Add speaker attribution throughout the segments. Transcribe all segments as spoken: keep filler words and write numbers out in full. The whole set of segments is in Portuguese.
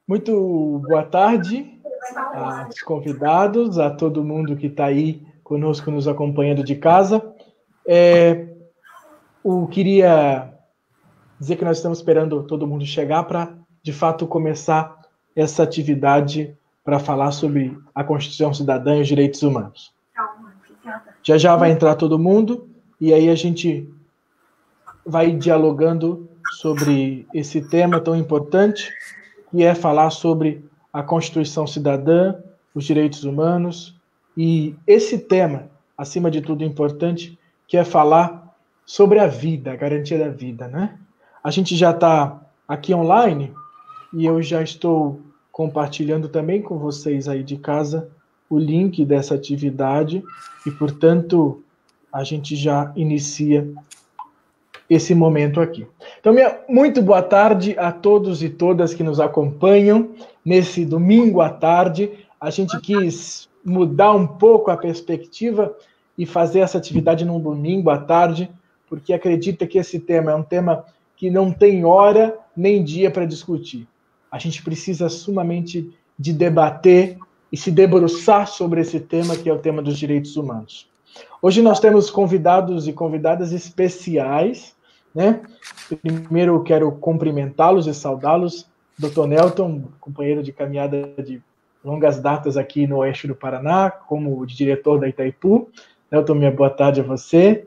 Speaker 1: Muito boa tarde aos convidados, a todo mundo que está aí conosco, nos acompanhando de casa. É, eu queria dizer que nós estamos esperando todo mundo chegar para, de fato, começar essa atividade para falar sobre a Constituição Cidadã e os direitos humanos. Já já vai entrar todo mundo e aí a gente vai dialogando sobre esse tema tão importante, que é falar sobre a Constituição Cidadã, os direitos humanos, e esse tema, acima de tudo, importante, que é falar sobre a vida, a garantia da vida, né? A gente já está aqui online e eu já estou compartilhando também com vocês aí de casa o link dessa atividade e, portanto, a gente já inicia esse momento aqui. Então, minha muito boa tarde a todos e todas que nos acompanham nesse domingo à tarde. A gente quis mudar um pouco a perspectiva e fazer essa atividade num domingo à tarde, porque acredita que esse tema é um tema que não tem hora nem dia para discutir. A gente precisa sumamente de debater e se debruçar sobre esse tema, que é o tema dos direitos humanos. Hoje nós temos convidados e convidadas especiais, né? Primeiro eu quero cumprimentá-los e saudá-los. doutor Nelton, companheiro de caminhada de longas datas aqui no Oeste do Paraná, como diretor da Itaipu. Nelton, minha boa tarde a você.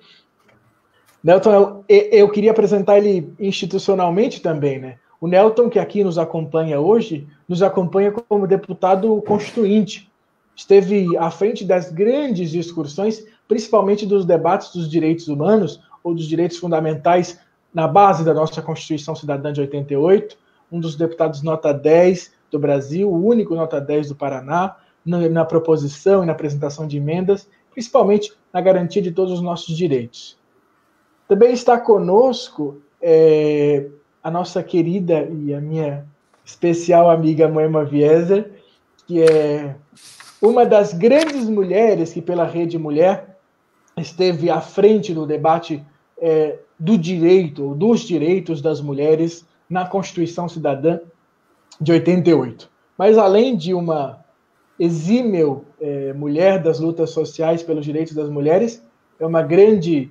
Speaker 1: Nelton, eu, eu queria apresentar ele institucionalmente também, né? O Nelton, que aqui nos acompanha hoje, nos acompanha como deputado constituinte. Esteve à frente das grandes discussões, principalmente dos debates dos direitos humanos ou dos direitos fundamentais na base da nossa Constituição Cidadã de oitenta e oito, um dos deputados nota dez do Brasil, o único nota dez do Paraná, na, na proposição e na apresentação de emendas, principalmente na garantia de todos os nossos direitos. Também está conosco é, a nossa querida e a minha especial amiga Moema Wieser, que é uma das grandes mulheres que pela Rede Mulher esteve à frente do debate é, do direito, dos direitos das mulheres na Constituição Cidadã de oitenta e oito. Mas além de uma exímil é, mulher das lutas sociais pelos direitos das mulheres, é uma grande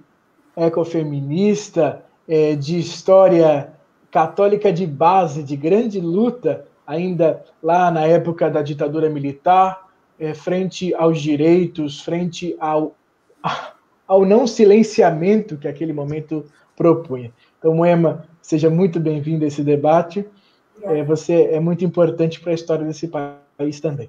Speaker 1: ecofeminista, é, de história católica de base, de grande luta, ainda lá na época da ditadura militar, é, frente aos direitos, frente ao, ao não silenciamento que aquele momento propunha. Então, Moema, seja muito bem-vinda a esse debate. É, você é muito importante para a história desse país também.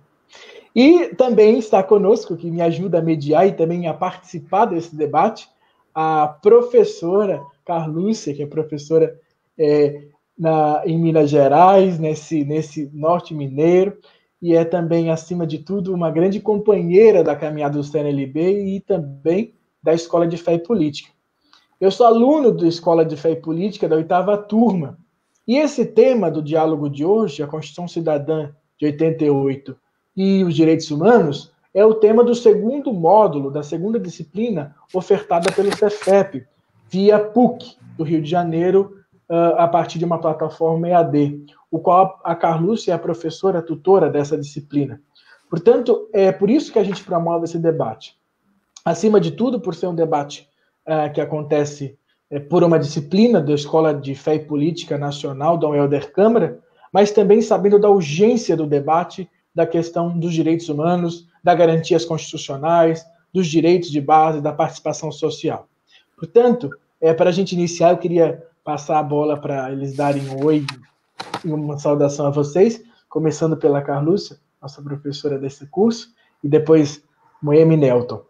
Speaker 1: E também está conosco, que me ajuda a mediar e também a participar desse debate, a professora Carlúcia, que é professora é, na, em Minas Gerais, nesse, nesse norte mineiro, e é também, acima de tudo, uma grande companheira da caminhada do C N L B e também da Escola de Fé e Política. Eu sou aluno da Escola de Fé e Política da oitava turma, e esse tema do diálogo de hoje, a Constituição Cidadã de oitenta e oito e os direitos humanos, é o tema do segundo módulo, da segunda disciplina ofertada pelo Cefep, via P U C, do Rio de Janeiro, a partir de uma plataforma E A D, o qual a Carlúcia é a professora tutora dessa disciplina. Portanto, é por isso que a gente promove esse debate. Acima de tudo, por ser um debate uh, que acontece uh, por uma disciplina da Escola de Fé e Política Nacional, Dom Helder Câmara, mas também sabendo da urgência do debate, da questão dos direitos humanos, das garantias constitucionais, dos direitos de base, da participação social. Portanto, é, para a gente iniciar, eu queria passar a bola para eles darem um oi e uma saudação a vocês, começando pela Carlúcia, nossa professora desse curso, e depois Moema e Nelton.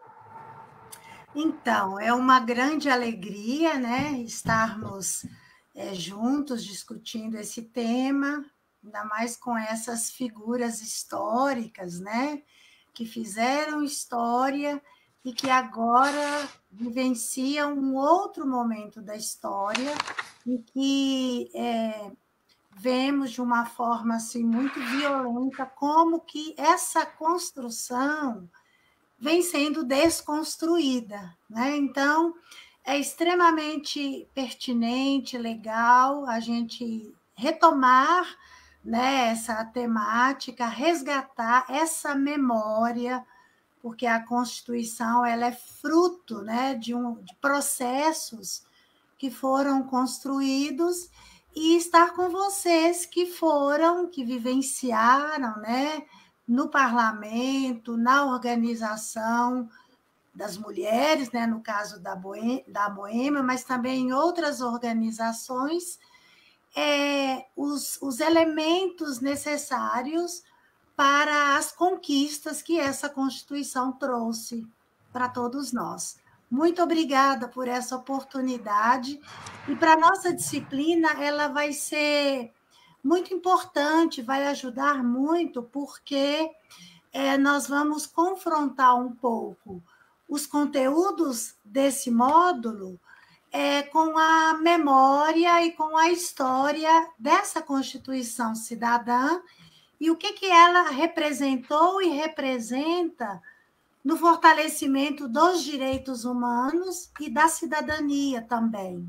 Speaker 2: Então, é uma grande alegria, né, estarmos é, juntos discutindo esse tema, ainda mais com essas figuras históricas, né, que fizeram história e que agora vivenciam um outro momento da história e que é, vemos de uma forma assim, muito violenta como que essa construção vem sendo desconstruída, né? Então, é extremamente pertinente, legal a gente retomar né, essa temática, resgatar essa memória, porque a Constituição ela é fruto, né, de, um, de processos que foram construídos, e estar com vocês que foram, que vivenciaram, né, no parlamento, na organização das mulheres, né, no caso da Boêmia, da Boêmia, mas também em outras organizações, é, os, os elementos necessários para as conquistas que essa Constituição trouxe para todos nós. Muito obrigada por essa oportunidade. E para a nossa disciplina, ela vai ser muito importante, vai ajudar muito, porque é, nós vamos confrontar um pouco os conteúdos desse módulo é, com a memória e com a história dessa Constituição Cidadã e o que, que ela representou e representa no fortalecimento dos direitos humanos e da cidadania também.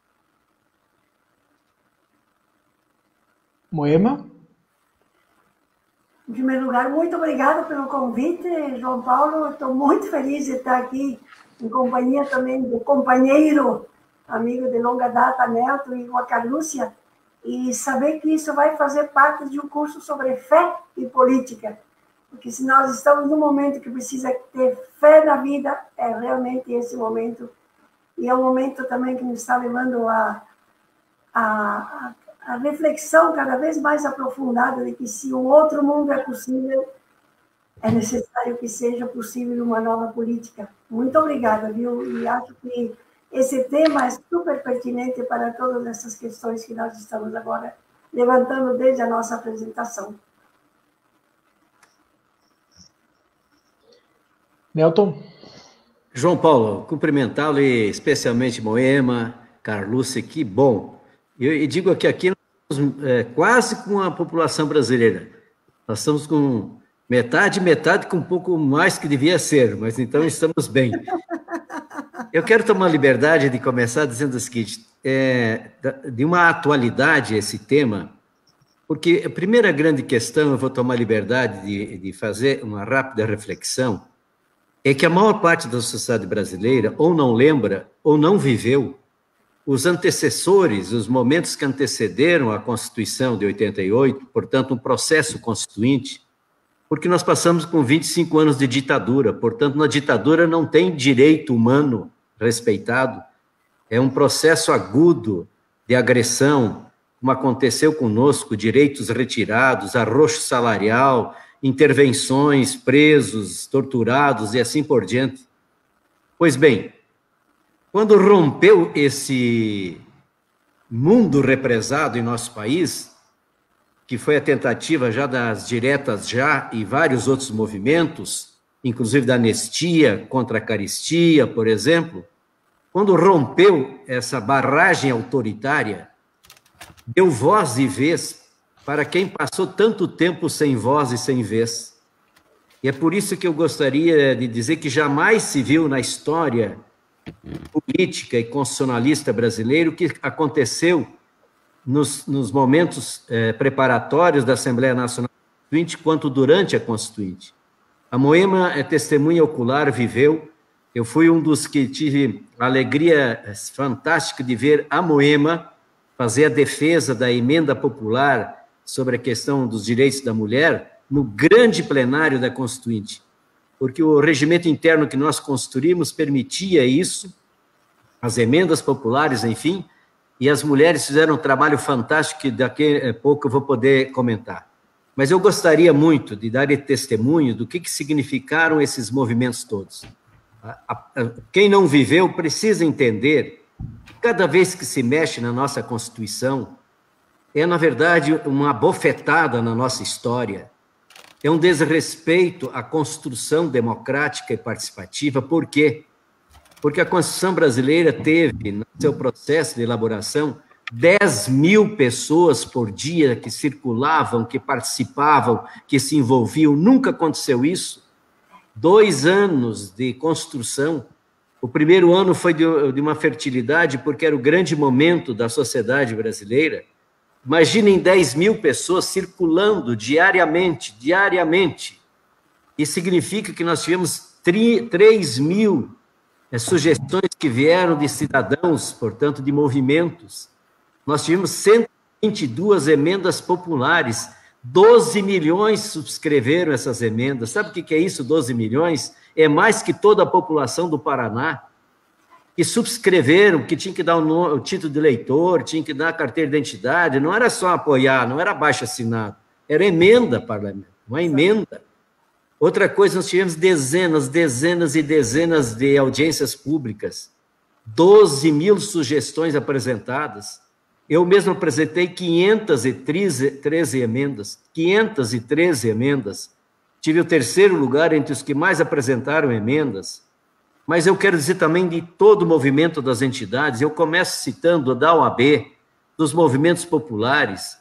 Speaker 1: Moema?
Speaker 3: Em primeiro lugar, muito obrigada pelo convite, João Paulo. Estou muito feliz de estar aqui em companhia também do companheiro, amigo de longa data, Nelton, e com a Carlúcia, e saber que isso vai fazer parte de um curso sobre fé e política. Porque se nós estamos num momento que precisa ter fé na vida, é realmente esse momento. E é um momento também que nos está levando a, a, a reflexão cada vez mais aprofundada de que se um outro mundo é possível, é necessário que seja possível uma nova política. Muito obrigada, viu? E acho que esse tema é super pertinente para todas essas questões que nós estamos agora levantando desde a nossa apresentação.
Speaker 1: Nelton?
Speaker 4: João Paulo, cumprimentá-lo e especialmente Moema, Carlúcia, que bom. Eu, eu digo que aqui nós estamos é, quase com a população brasileira. Nós estamos com metade, metade com um pouco mais que devia ser, mas então estamos bem. Eu quero tomar a liberdade de começar dizendo o seguinte, é, de uma atualidade esse tema, porque a primeira grande questão, eu vou tomar a liberdade de, de fazer uma rápida reflexão, é que a maior parte da sociedade brasileira ou não lembra ou não viveu os antecessores, os momentos que antecederam a Constituição de oitenta e oito, portanto, um processo constituinte, porque nós passamos com vinte e cinco anos de ditadura, portanto, na ditadura não tem direito humano respeitado, é um processo agudo de agressão, como aconteceu conosco, direitos retirados, arroxo salarial, intervenções, presos, torturados e assim por diante. Pois bem, quando rompeu esse mundo represado em nosso país, que foi a tentativa já das diretas já e vários outros movimentos, inclusive da anistia contra a caristia, por exemplo, quando rompeu essa barragem autoritária, deu voz e vez para quem passou tanto tempo sem voz e sem vez. E é por isso que eu gostaria de dizer que jamais se viu na história política e constitucionalista brasileira o que aconteceu nos, nos momentos eh, preparatórios da Assembleia Nacional Constituinte, quanto durante a Constituinte. A Moema é testemunha ocular, viveu. Eu fui um dos que tive a alegria fantástica de ver a Moema fazer a defesa da emenda popular sobre a questão dos direitos da mulher no grande plenário da Constituinte, porque o regimento interno que nós construímos permitia isso, as emendas populares, enfim, e as mulheres fizeram um trabalho fantástico que daqui a pouco eu vou poder comentar. Mas eu gostaria muito de dar testemunho do que, que significaram esses movimentos todos. Quem não viveu precisa entender que cada vez que se mexe na nossa Constituição, é, na verdade, uma bofetada na nossa história, é um desrespeito à construção democrática e participativa. Por quê? Porque a Constituição brasileira teve, no seu processo de elaboração, dez mil pessoas por dia que circulavam, que participavam, que se envolviam. Nunca aconteceu isso. Dois anos de construção. O primeiro ano foi de, de uma fertilidade, porque era o grande momento da sociedade brasileira. Imaginem dez mil pessoas circulando diariamente, diariamente. Isso significa que nós tivemos três mil é, sugestões que vieram de cidadãos, portanto, de movimentos. Nós tivemos cento e vinte e duas emendas populares, doze milhões subscreveram essas emendas. Sabe o que é isso, doze milhões? É mais que toda a população do Paraná, que subscreveram, que tinha que dar o, o título de eleitor, tinha que dar a carteira de identidade, não era só apoiar, não era abaixo-assinado, era emenda, parlamento, uma emenda. Outra coisa, nós tivemos dezenas, dezenas e dezenas de audiências públicas, doze mil sugestões apresentadas. Eu mesmo apresentei quinhentas e treze emendas, quinhentas e treze emendas. Tive o terceiro lugar entre os que mais apresentaram emendas. Mas eu quero dizer também de todo o movimento das entidades, eu começo citando da O A B, dos movimentos populares,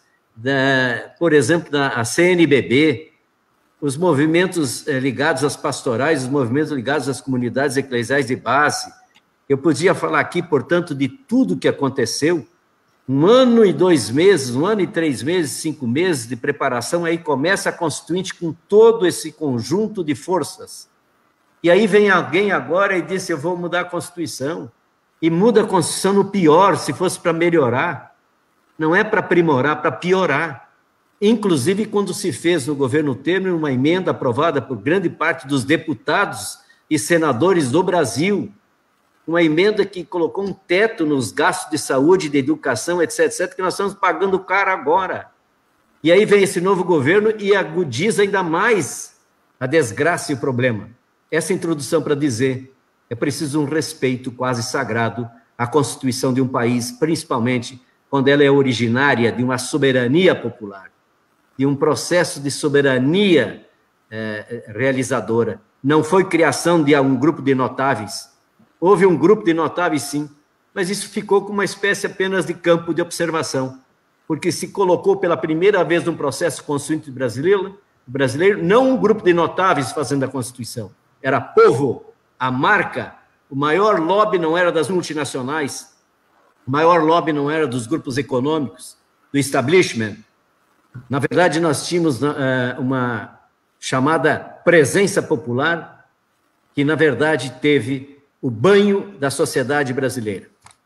Speaker 4: da, por exemplo, da C N B B, os movimentos eh, ligados às pastorais, os movimentos ligados às comunidades eclesiais de base. Eu podia falar aqui, portanto, de tudo que aconteceu, um ano e dois meses, um ano e três meses, cinco meses de preparação, aí começa a Constituinte com todo esse conjunto de forças. E aí vem alguém agora e diz, eu vou mudar a Constituição. E muda a Constituição no pior, se fosse para melhorar. Não é para aprimorar, para piorar. Inclusive, quando se fez no governo Temer uma emenda aprovada por grande parte dos deputados e senadores do Brasil, uma emenda que colocou um teto nos gastos de saúde, de educação, etc, etc, que nós estamos pagando caro agora. E aí vem esse novo governo e agudiza ainda mais a desgraça e o problema. Essa introdução para dizer, é preciso um respeito quase sagrado à Constituição de um país, principalmente quando ela é originária de uma soberania popular, de um processo de soberania eh, realizadora. Não foi criação de um grupo de notáveis. Houve um grupo de notáveis, sim, mas isso ficou com uma espécie apenas de campo de observação, porque se colocou pela primeira vez num processo constituinte brasileiro, brasileiro não um grupo de notáveis fazendo a Constituição. Era povo, a marca, o maior lobby não era das multinacionais, o maior lobby não era dos grupos econômicos, do establishment. Na verdade, nós tínhamos uh, uma chamada presença popular, que, na verdade, teve o banho da sociedade brasileira.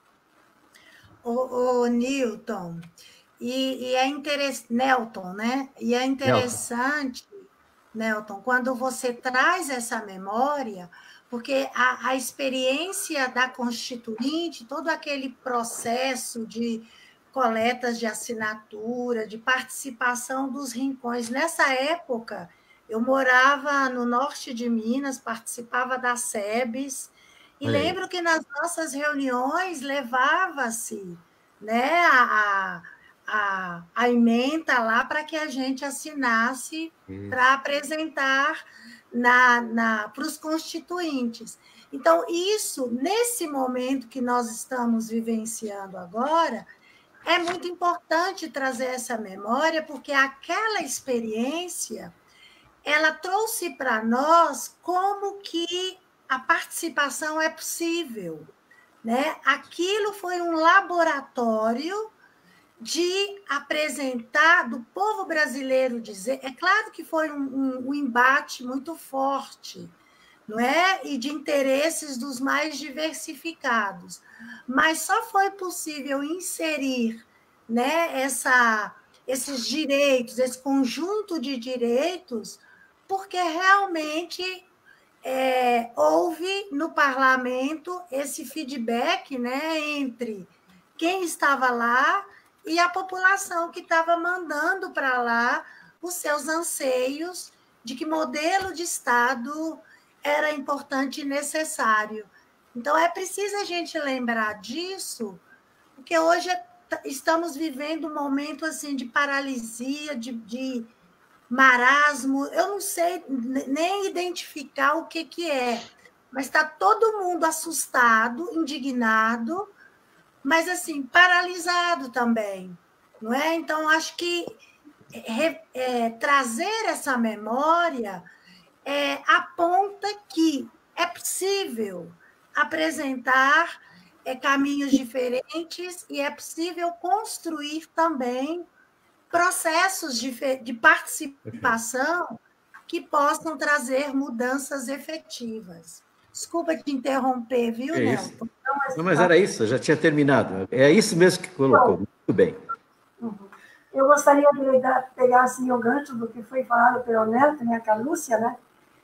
Speaker 2: O, o Newton, e, e é interessante, Nelton, né? E é interessante... Nelton. Nelton, quando você traz essa memória, porque a, a experiência da Constituinte, todo aquele processo de coletas de assinatura, de participação dos rincões, nessa época, eu morava no norte de Minas, participava da SEBS, e é. lembro que nas nossas reuniões levava-se, né, a... A, a ementa lá para que a gente assinasse para apresentar na, na, para os constituintes. Então, isso, nesse momento que nós estamos vivenciando agora, é muito importante trazer essa memória, porque aquela experiência, ela trouxe para nós como que a participação é possível, né? Aquilo foi um laboratório de apresentar, do povo brasileiro dizer, é claro que foi um, um, um embate muito forte, não é? E de interesses dos mais diversificados, mas só foi possível inserir, né, essa, esses direitos, esse conjunto de direitos, porque realmente é, houve no parlamento esse feedback, né, entre quem estava lá e a população que estava mandando para lá os seus anseios de que modelo de Estado era importante e necessário. Então, é preciso a gente lembrar disso, porque hoje estamos vivendo um momento assim, de paralisia, de, de marasmo. Eu não sei nem identificar o que, que é, mas está todo mundo assustado, indignado, mas, assim, paralisado também, não é? Então, acho que é, é, trazer essa memória é, aponta que é possível apresentar é, caminhos diferentes e é possível construir também processos de, de participação que possam trazer mudanças efetivas. Desculpa te interromper, viu,
Speaker 4: É
Speaker 2: Nelton?
Speaker 4: isso. Não, mas era isso, eu já tinha terminado. É isso mesmo que colocou. Muito bem.
Speaker 3: Eu gostaria de pegar assim, o gancho do que foi falado pelo Nelton e a Carlúcia, né?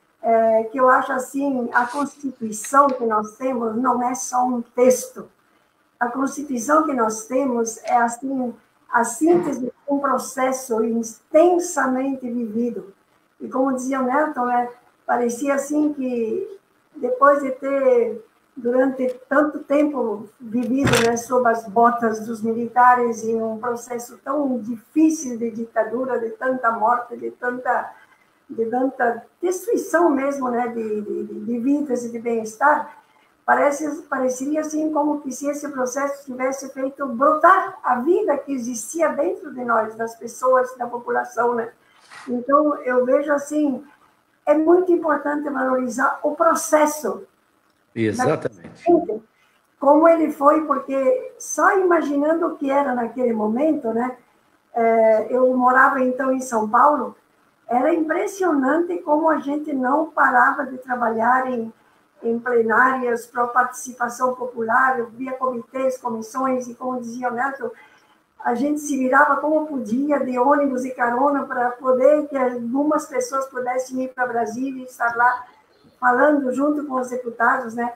Speaker 3: É, que eu acho assim, a Constituição que nós temos não é só um texto. A Constituição que nós temos é assim a síntese de um processo intensamente vivido. E como dizia o Nelton, né, parecia assim que depois de ter durante tanto tempo vivido, né, sob as botas dos militares em um processo tão difícil de ditadura, de tanta morte, de tanta de tanta destruição mesmo, né, de, de, de vidas e de bem-estar, parece, pareceria assim como que se esse processo tivesse feito brotar a vida que existia dentro de nós, das pessoas, da população, né? Então, eu vejo assim, é muito importante valorizar o processo.
Speaker 4: Exatamente.
Speaker 3: Como ele foi, porque só imaginando o que era naquele momento, né? É, eu morava então em São Paulo. Era impressionante como a gente não parava de trabalhar em, em plenárias para participação popular. Eu via comitês, comissões, e como dizia o Neto, a gente se virava como podia, de ônibus e carona, para poder que algumas pessoas pudessem ir para Brasília e estar lá falando junto com os deputados, né?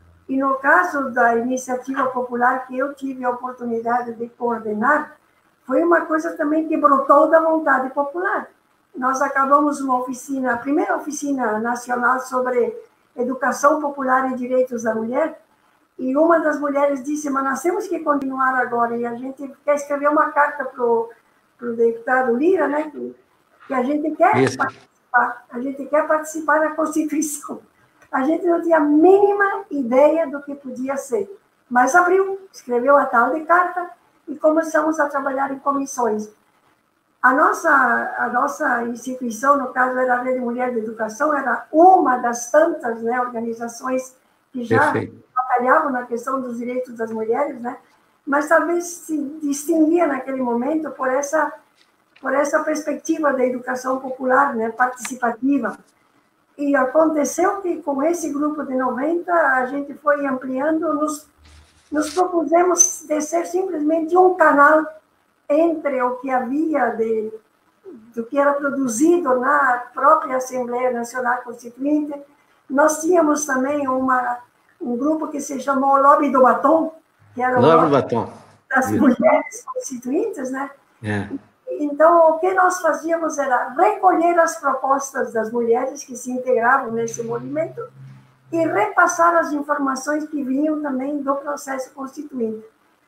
Speaker 3: E no caso da iniciativa popular que eu tive a oportunidade de coordenar, foi uma coisa também que brotou da vontade popular. Nós acabamos uma oficina, a primeira oficina nacional sobre educação popular e direitos da mulher, e uma das mulheres disse, mas nós temos que continuar agora, e a gente quer escrever uma carta para o deputado Lira, né, que, que a gente quer Isso. participar, a gente quer participar da Constituição. A gente não tinha a mínima ideia do que podia ser, mas abriu, escreveu a tal de carta, e começamos a trabalhar em comissões. A nossa, a nossa instituição, no caso, era a Rede Mulher de Educação, era uma das tantas, né, organizações que já Perfeito. batalhavam na questão dos direitos das mulheres, né, mas talvez se distinguia naquele momento por essa, por essa perspectiva da educação popular, né, participativa. E aconteceu que, com esse grupo de noventa, a gente foi ampliando, nos, nos propusemos de ser simplesmente um canal entre o que havia de, do que era produzido na própria Assembleia Nacional Constituinte. Nós tínhamos também uma, um grupo que se chamou Lobby do Batom, que era o
Speaker 4: Lobby Batom
Speaker 3: das Isso. mulheres constituintes, né?
Speaker 4: É.
Speaker 3: Então, o que nós fazíamos era recolher as propostas das mulheres que se integravam nesse movimento e repassar as informações que vinham também do processo constituinte.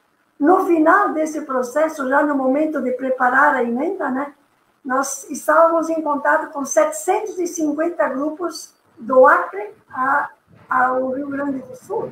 Speaker 3: No final desse processo, já no momento de preparar a emenda, né, nós estávamos em contato com setecentos e cinquenta grupos do Acre a, ao Rio Grande do Sul.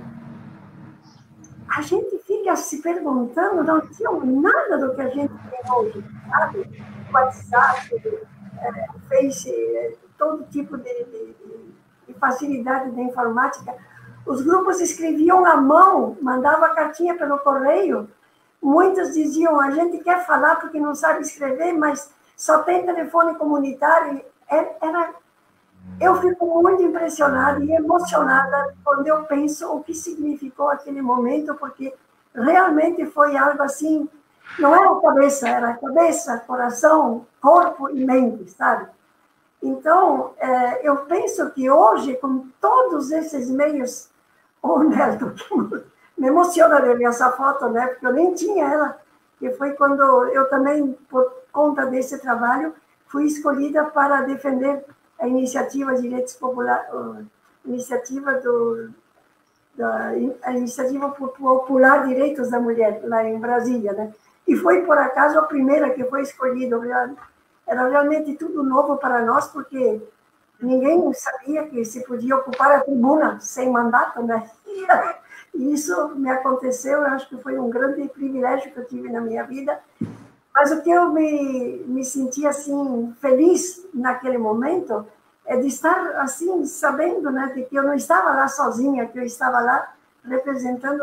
Speaker 3: A gente fica se perguntando, não tinha nada do que a gente tem hoje, sabe? WhatsApp, é, Face, todo tipo de, de, de facilidade da informática. Os grupos escreviam à mão, mandavam cartinha pelo correio. Muitos diziam, a gente quer falar porque não sabe escrever, mas só tem telefone comunitário. Era, eu fico muito impressionada e emocionada quando eu penso o que significou aquele momento, porque realmente foi algo assim, não era a cabeça, era cabeça, coração, corpo e mente, sabe? Então, eu penso que hoje, com todos esses meios, oh, Neto, me emociona de ver essa foto, né? Porque eu nem tinha ela, que foi quando eu também, por conta desse trabalho, fui escolhida para defender a iniciativa de direitos populares, iniciativa do, da, a iniciativa popular Direitos da Mulher, lá em Brasília, né? E foi, por acaso, a primeira que foi escolhida. Era realmente tudo novo para nós, porque ninguém sabia que se podia ocupar a tribuna sem mandato, né? E isso me aconteceu, eu acho que foi um grande privilégio que eu tive na minha vida. Mas o que eu me, me senti, assim, feliz naquele momento é de estar, assim, sabendo, né, de que eu não estava lá sozinha, que eu estava lá representando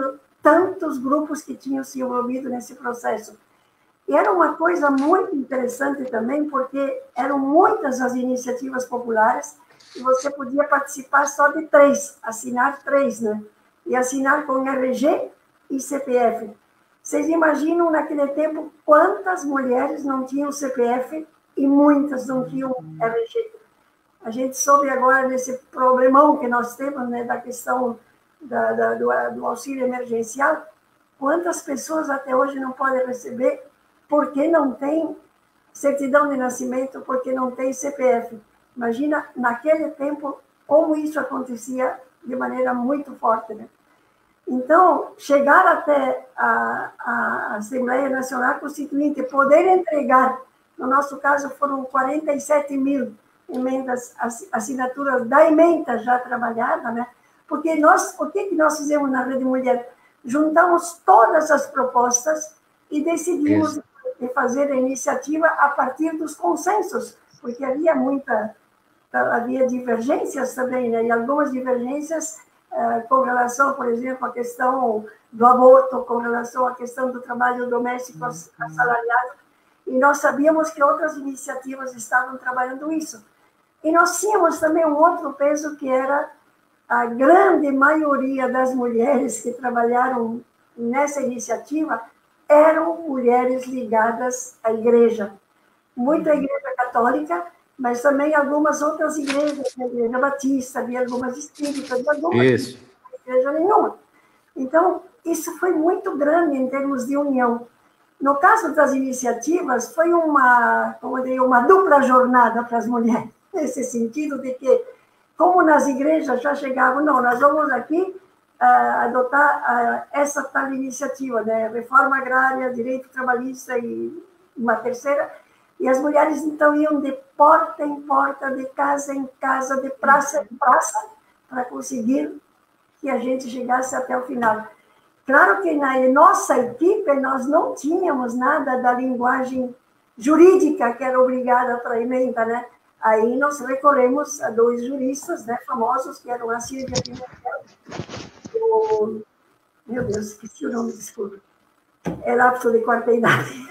Speaker 3: tantos grupos que tinham se envolvido nesse processo. E era uma coisa muito interessante também, porque eram muitas as iniciativas populares e você podia participar só de três, assinar três, né? E assinar com R G e C P F. Vocês imaginam, naquele tempo, quantas mulheres não tinham C P F e muitas não tinham R G? A gente soube agora desse problemão que nós temos, né, da questão da, da, do, do auxílio emergencial. Quantas pessoas até hoje não podem receber porque não tem certidão de nascimento, porque não tem C P F? Imagina, naquele tempo, como isso acontecia de maneira muito forte, né? Então, chegar até a, a Assembleia Nacional Constituinte, poder entregar, no nosso caso foram quarenta e sete mil emendas, assinaturas da emenda já trabalhada, né? Porque nós, o que, que nós fizemos na Rede Mulher? Juntamos todas as propostas e decidimos Isso. de fazer a iniciativa a partir dos consensos, porque havia muita, havia divergências também, né? E algumas divergências uh, com relação, por exemplo, à questão do aborto, com relação à questão do trabalho doméstico assalariado, e nós sabíamos que outras iniciativas estavam trabalhando isso. E nós tínhamos também um outro peso, que era a grande maioria das mulheres que trabalharam nessa iniciativa eram mulheres ligadas à igreja. Muita igreja católica, mas também algumas outras igrejas, a igreja batista, havia algumas espíritas, algumas
Speaker 4: isso.
Speaker 3: igreja nenhuma. Então, isso foi muito grande em termos de união. No caso das iniciativas, foi uma, como eu digo, uma dupla jornada para as mulheres, nesse sentido de que, como nas igrejas já chegavam, não, nós vamos aqui uh, adotar uh, essa tal iniciativa, né? Reforma agrária, direito trabalhista e uma terceira, e as mulheres então iam de porta em porta, de casa em casa, de praça em praça, para conseguir que a gente chegasse até o final. Claro que na nossa equipe nós não tínhamos nada da linguagem jurídica que era obrigada para a emenda, né? Aí nós recorremos a dois juristas, né, famosos, que eram a Silvia Pimentel e o... Meu Deus, esqueci o nome, desculpa. É lapso de quarta idade.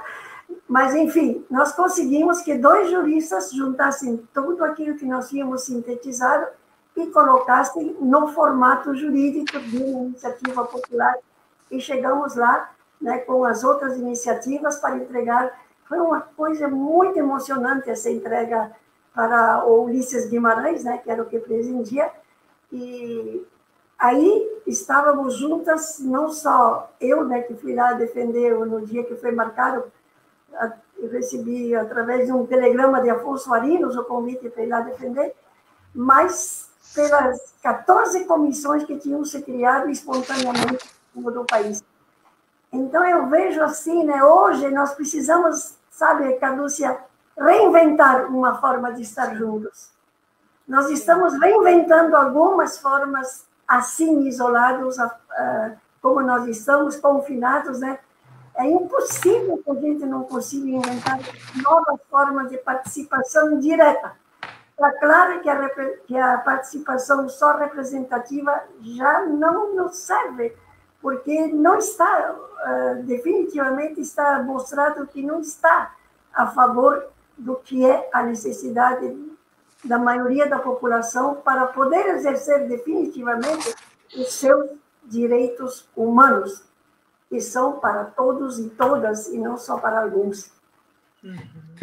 Speaker 3: Mas, enfim, nós conseguimos que dois juristas juntassem tudo aquilo que nós tínhamos sintetizado e colocassem no formato jurídico de uma iniciativa popular. E chegamos lá, né, com as outras iniciativas para entregar. Foi uma coisa muito emocionante essa entrega para o Ulisses Guimarães, né, que era o que presidia. E aí estávamos juntas, não só eu, né, que fui lá defender no dia que foi marcado, eu recebi, através de um telegrama de Afonso Arinos, o convite para ir lá defender, mas pelas quatorze comissões que tinham se criado espontaneamente no do país. Então, eu vejo assim, né, hoje nós precisamos, sabe, Carlúcia, reinventar uma forma de estar juntos. Nós estamos reinventando algumas formas assim, isolados, como nós estamos, confinados, né? É impossível que a gente não consiga inventar novas formas de participação direta. É claro que a, que a participação só representativa já não nos serve, porque não está, uh, definitivamente está mostrado que não está a favor do que é a necessidade da maioria da população para poder exercer definitivamente os seus direitos humanos, que são para todos e todas, e não só para alguns.
Speaker 4: Uhum.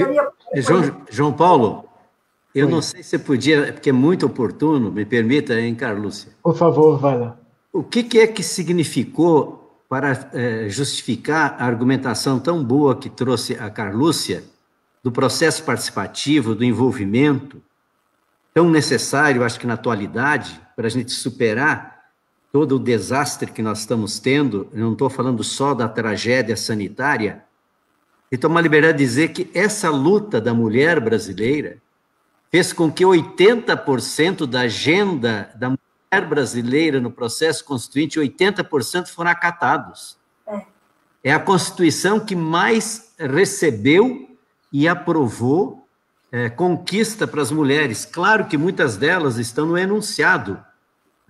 Speaker 4: João, João Paulo, eu Oi. não sei se você podia, porque é muito oportuno, me permita, hein, Carlúcia?
Speaker 1: Por favor, vai lá.
Speaker 4: O que, que é que significou para é, justificar a argumentação tão boa que trouxe a Carlúcia do processo participativo, do envolvimento, tão necessário, acho que na atualidade, para a gente superar todo o desastre que nós estamos tendo? Eu não estou falando só da tragédia sanitária, e tomar a liberdade de dizer que essa luta da mulher brasileira fez com que oitenta por cento da agenda da mulher brasileira no processo constituinte, oitenta por cento foram acatados. É. é a Constituição que mais recebeu e aprovou é, conquista para as mulheres. Claro que muitas delas estão no enunciado.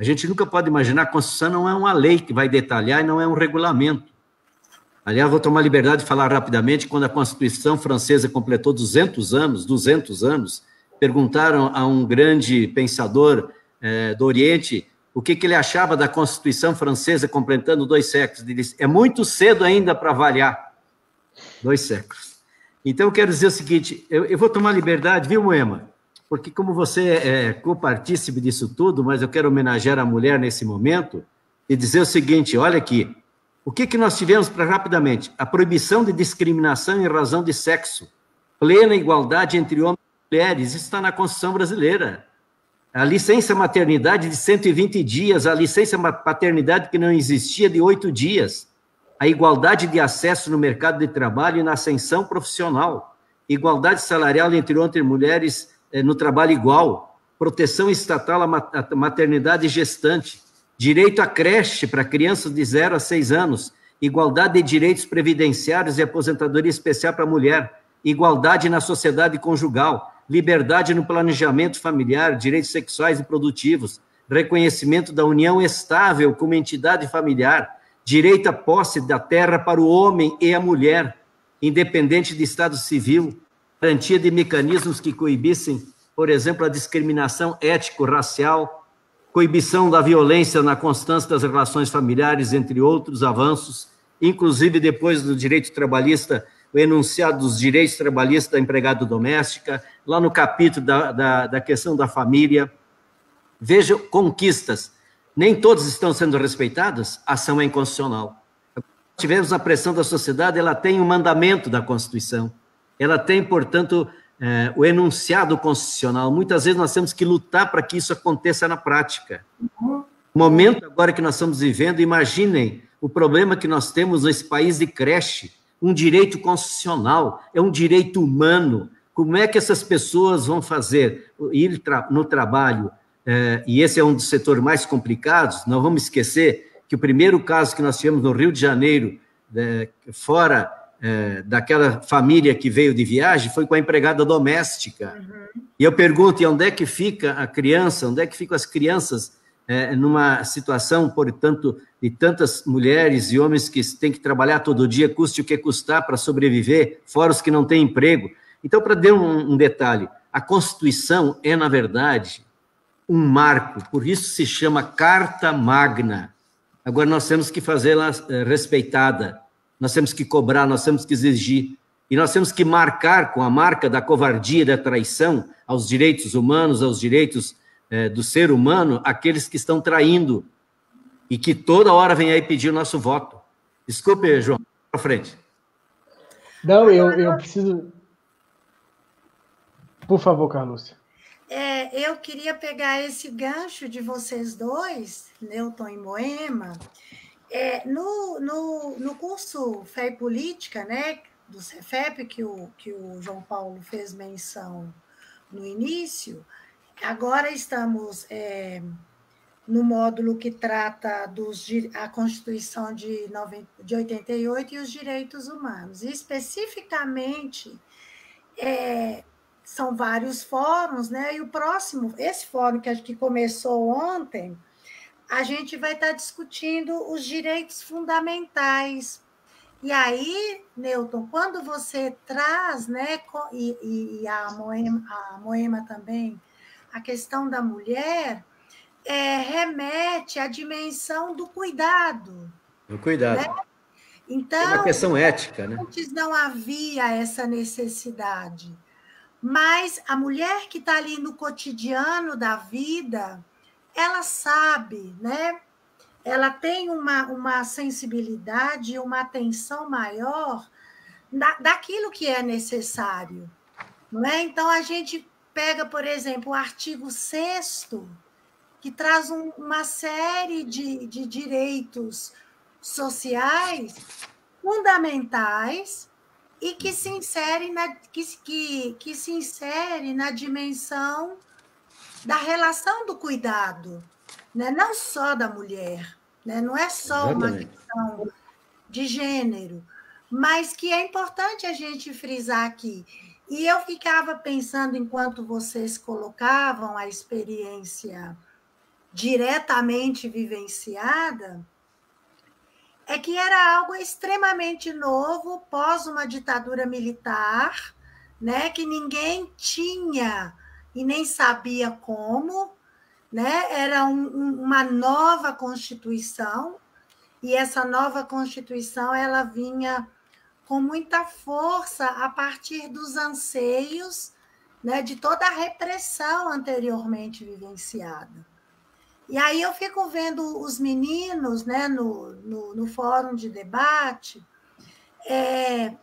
Speaker 4: A gente nunca pode imaginar, a Constituição não é uma lei que vai detalhar e não é um regulamento. Aliás, vou tomar liberdade de falar rapidamente, quando a Constituição francesa completou duzentos anos, duzentos anos, perguntaram a um grande pensador eh, do Oriente o que, que ele achava da Constituição francesa completando dois séculos. Ele disse, é muito cedo ainda para avaliar. Dois séculos. Então, eu quero dizer o seguinte, eu, eu vou tomar liberdade, viu, Moema? Porque como você é copartícipe disso tudo, mas eu quero homenagear a mulher nesse momento, e dizer o seguinte, olha aqui, o que, que nós tivemos para rapidamente? A proibição de discriminação em razão de sexo, plena igualdade entre homens e mulheres, isso está na Constituição brasileira. A licença maternidade de cento e vinte dias, a licença paternidade que não existia de oito dias, a igualdade de acesso no mercado de trabalho e na ascensão profissional, igualdade salarial entre homens e mulheres eh, no trabalho igual, proteção estatal à maternidade gestante, direito à creche para crianças de zero a seis anos, igualdade de direitos previdenciários e aposentadoria especial para a mulher, igualdade na sociedade conjugal, liberdade no planejamento familiar, direitos sexuais e produtivos, reconhecimento da união estável como entidade familiar, direito à posse da terra para o homem e a mulher, independente de estado civil, garantia de mecanismos que coibissem, por exemplo, a discriminação étnico-racial, coibição da violência na constância das relações familiares, entre outros avanços, inclusive depois do direito trabalhista, o enunciado dos direitos trabalhistas da empregada doméstica, lá no capítulo da, da, da questão da família. Veja, conquistas. Nem todas estão sendo respeitadas, a ação é inconstitucional. Tivemos a pressão da sociedade, ela tem o mandamento da Constituição, ela tem, portanto, é, o enunciado constitucional. Muitas vezes nós temos que lutar para que isso aconteça na prática. No momento agora que nós estamos vivendo, imaginem o problema que nós temos nesse país de creche, um direito constitucional, é um direito humano. Como é que essas pessoas vão fazer? Ir tra no trabalho, eh, e esse é um dos setores mais complicados, não vamos esquecer que o primeiro caso que nós tivemos no Rio de Janeiro, eh, fora eh, daquela família que veio de viagem, foi com a empregada doméstica. Uhum. E eu pergunto, e onde é que fica a criança, onde é que ficam as crianças É, numa situação, portanto, de tantas mulheres e homens que têm que trabalhar todo dia, custe o que custar para sobreviver, fora os que não têm emprego. Então, para dar um, um detalhe, a Constituição é, na verdade, um marco, por isso se chama Carta Magna. Agora, nós temos que fazê-la é, respeitada, nós temos que cobrar, nós temos que exigir, e nós temos que marcar com a marca da covardia e da traição aos direitos humanos, aos direitos É, do ser humano, aqueles que estão traindo e que toda hora vem aí pedir o nosso voto. Desculpe, João, para frente.
Speaker 1: Não, eu, eu preciso... Por favor, Carlúcia.
Speaker 2: É, eu queria pegar esse gancho de vocês dois, Newton e Moema. É, no, no, no curso Fé e Política, né, do Cefep, que o, que o João Paulo fez menção no início, agora estamos é, no módulo que trata dos, a Constituição de, de oitenta e oito e os direitos humanos. E, especificamente, é, são vários fóruns, né? E o próximo, esse fórum que, que começou ontem, a gente vai estar discutindo os direitos fundamentais. E aí, Newton, quando você traz, né, e, e a, Moema, a Moema também, a questão da mulher, é, remete à dimensão do cuidado.
Speaker 4: Do cuidado. Né?
Speaker 2: Então,
Speaker 4: é uma questão ética, né?
Speaker 2: Antes não havia essa necessidade. Mas a mulher que está ali no cotidiano da vida, ela sabe, né? Ela tem uma, uma sensibilidade, uma atenção maior da, daquilo que é necessário. Não é? Então, a gente pega, por exemplo, o artigo sexto, que traz um, uma série de, de direitos sociais fundamentais e que se insere na, que, que, que se insere na dimensão da relação do cuidado, né? Não só da mulher, né? Não é só Exatamente. Uma questão de gênero, mas que é importante a gente frisar aqui. E eu ficava pensando, enquanto vocês colocavam a experiência diretamente vivenciada, é que era algo extremamente novo, pós uma ditadura militar, né, que ninguém tinha e nem sabia como, né, era um, um, uma nova Constituição, e essa nova Constituição ela vinha com muita força a partir dos anseios, né, de toda a repressão anteriormente vivenciada. E aí eu fico vendo os meninos, né, no, no, no fórum de debate, é,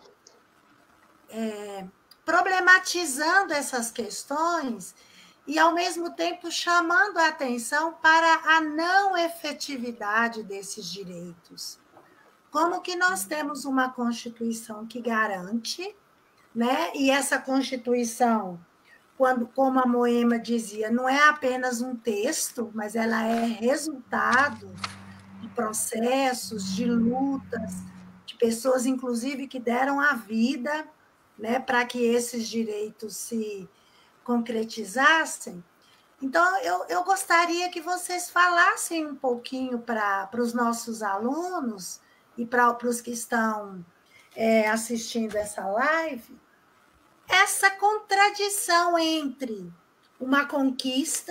Speaker 2: é, problematizando essas questões e, ao mesmo tempo, chamando a atenção para a não efetividade desses direitos. Como que nós temos uma Constituição que garante, né, e essa Constituição, quando, como a Moema dizia, não é apenas um texto, mas ela é resultado de processos, de lutas, de pessoas, inclusive, que deram a vida, né, para que esses direitos se concretizassem. Então, eu, eu gostaria que vocês falassem um pouquinho para os nossos alunos e para os que estão é, assistindo essa live, essa contradição entre uma conquista,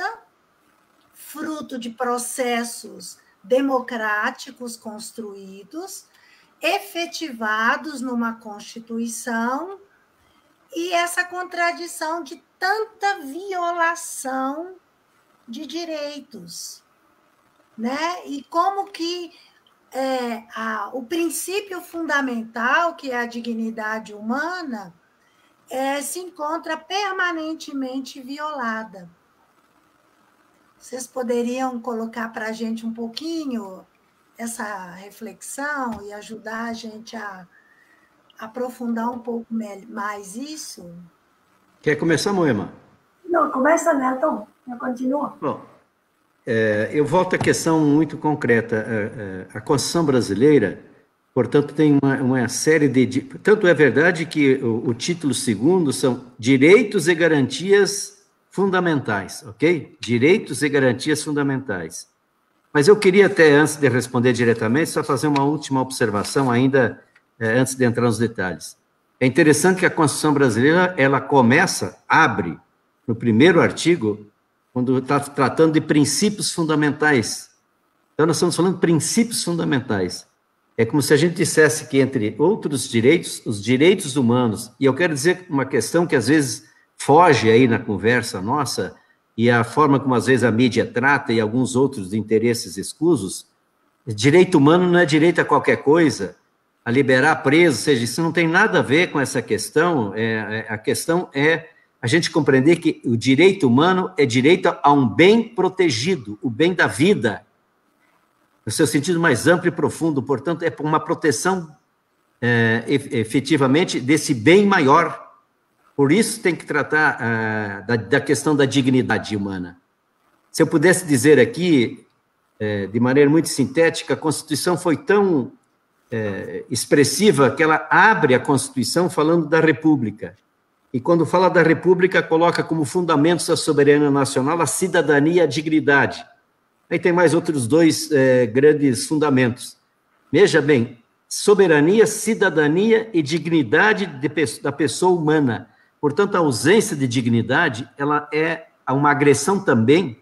Speaker 2: fruto de processos democráticos construídos, efetivados numa Constituição, e essa contradição de tanta violação de direitos, né? E como que é, a, o princípio fundamental, que é a dignidade humana, É, se encontra permanentemente violada. Vocês poderiam colocar para a gente um pouquinho essa reflexão e ajudar a gente a aprofundar um pouco mais isso?
Speaker 4: Quer começar, Moema?
Speaker 3: Não, começa, Nelton. Eu continuo.
Speaker 4: Bom, é, eu volto à questão muito concreta. A, a, a Constituição brasileira, portanto, tem uma, uma série de... Tanto é verdade que o, o título segundo são direitos e garantias fundamentais, ok? Direitos e garantias fundamentais. Mas eu queria até, antes de responder diretamente, só fazer uma última observação ainda, é, antes de entrar nos detalhes. É interessante que a Constituição brasileira, ela começa, abre, no primeiro artigo, quando está tratando de princípios fundamentais. Então, nós estamos falando de princípios fundamentais. É como se a gente dissesse que, entre outros direitos, os direitos humanos, e eu quero dizer uma questão que às vezes foge aí na conversa nossa, e a forma como às vezes a mídia trata e alguns outros de interesses escusos, direito humano não é direito a qualquer coisa, a liberar preso, ou seja, isso não tem nada a ver com essa questão, é, é, a questão é a gente compreender que o direito humano é direito a um bem protegido, o bem da vida, no seu sentido mais amplo e profundo, portanto, é uma proteção é, efetivamente desse bem maior. Por isso tem que tratar é, da, da questão da dignidade humana. Se eu pudesse dizer aqui, é, de maneira muito sintética, a Constituição foi tão é, expressiva que ela abre a Constituição falando da República. E quando fala da República, coloca como fundamentos da soberania nacional a cidadania e a dignidade. Aí tem mais outros dois é, grandes fundamentos. Veja bem, soberania, cidadania e dignidade de, da pessoa humana. Portanto, a ausência de dignidade, ela é uma agressão também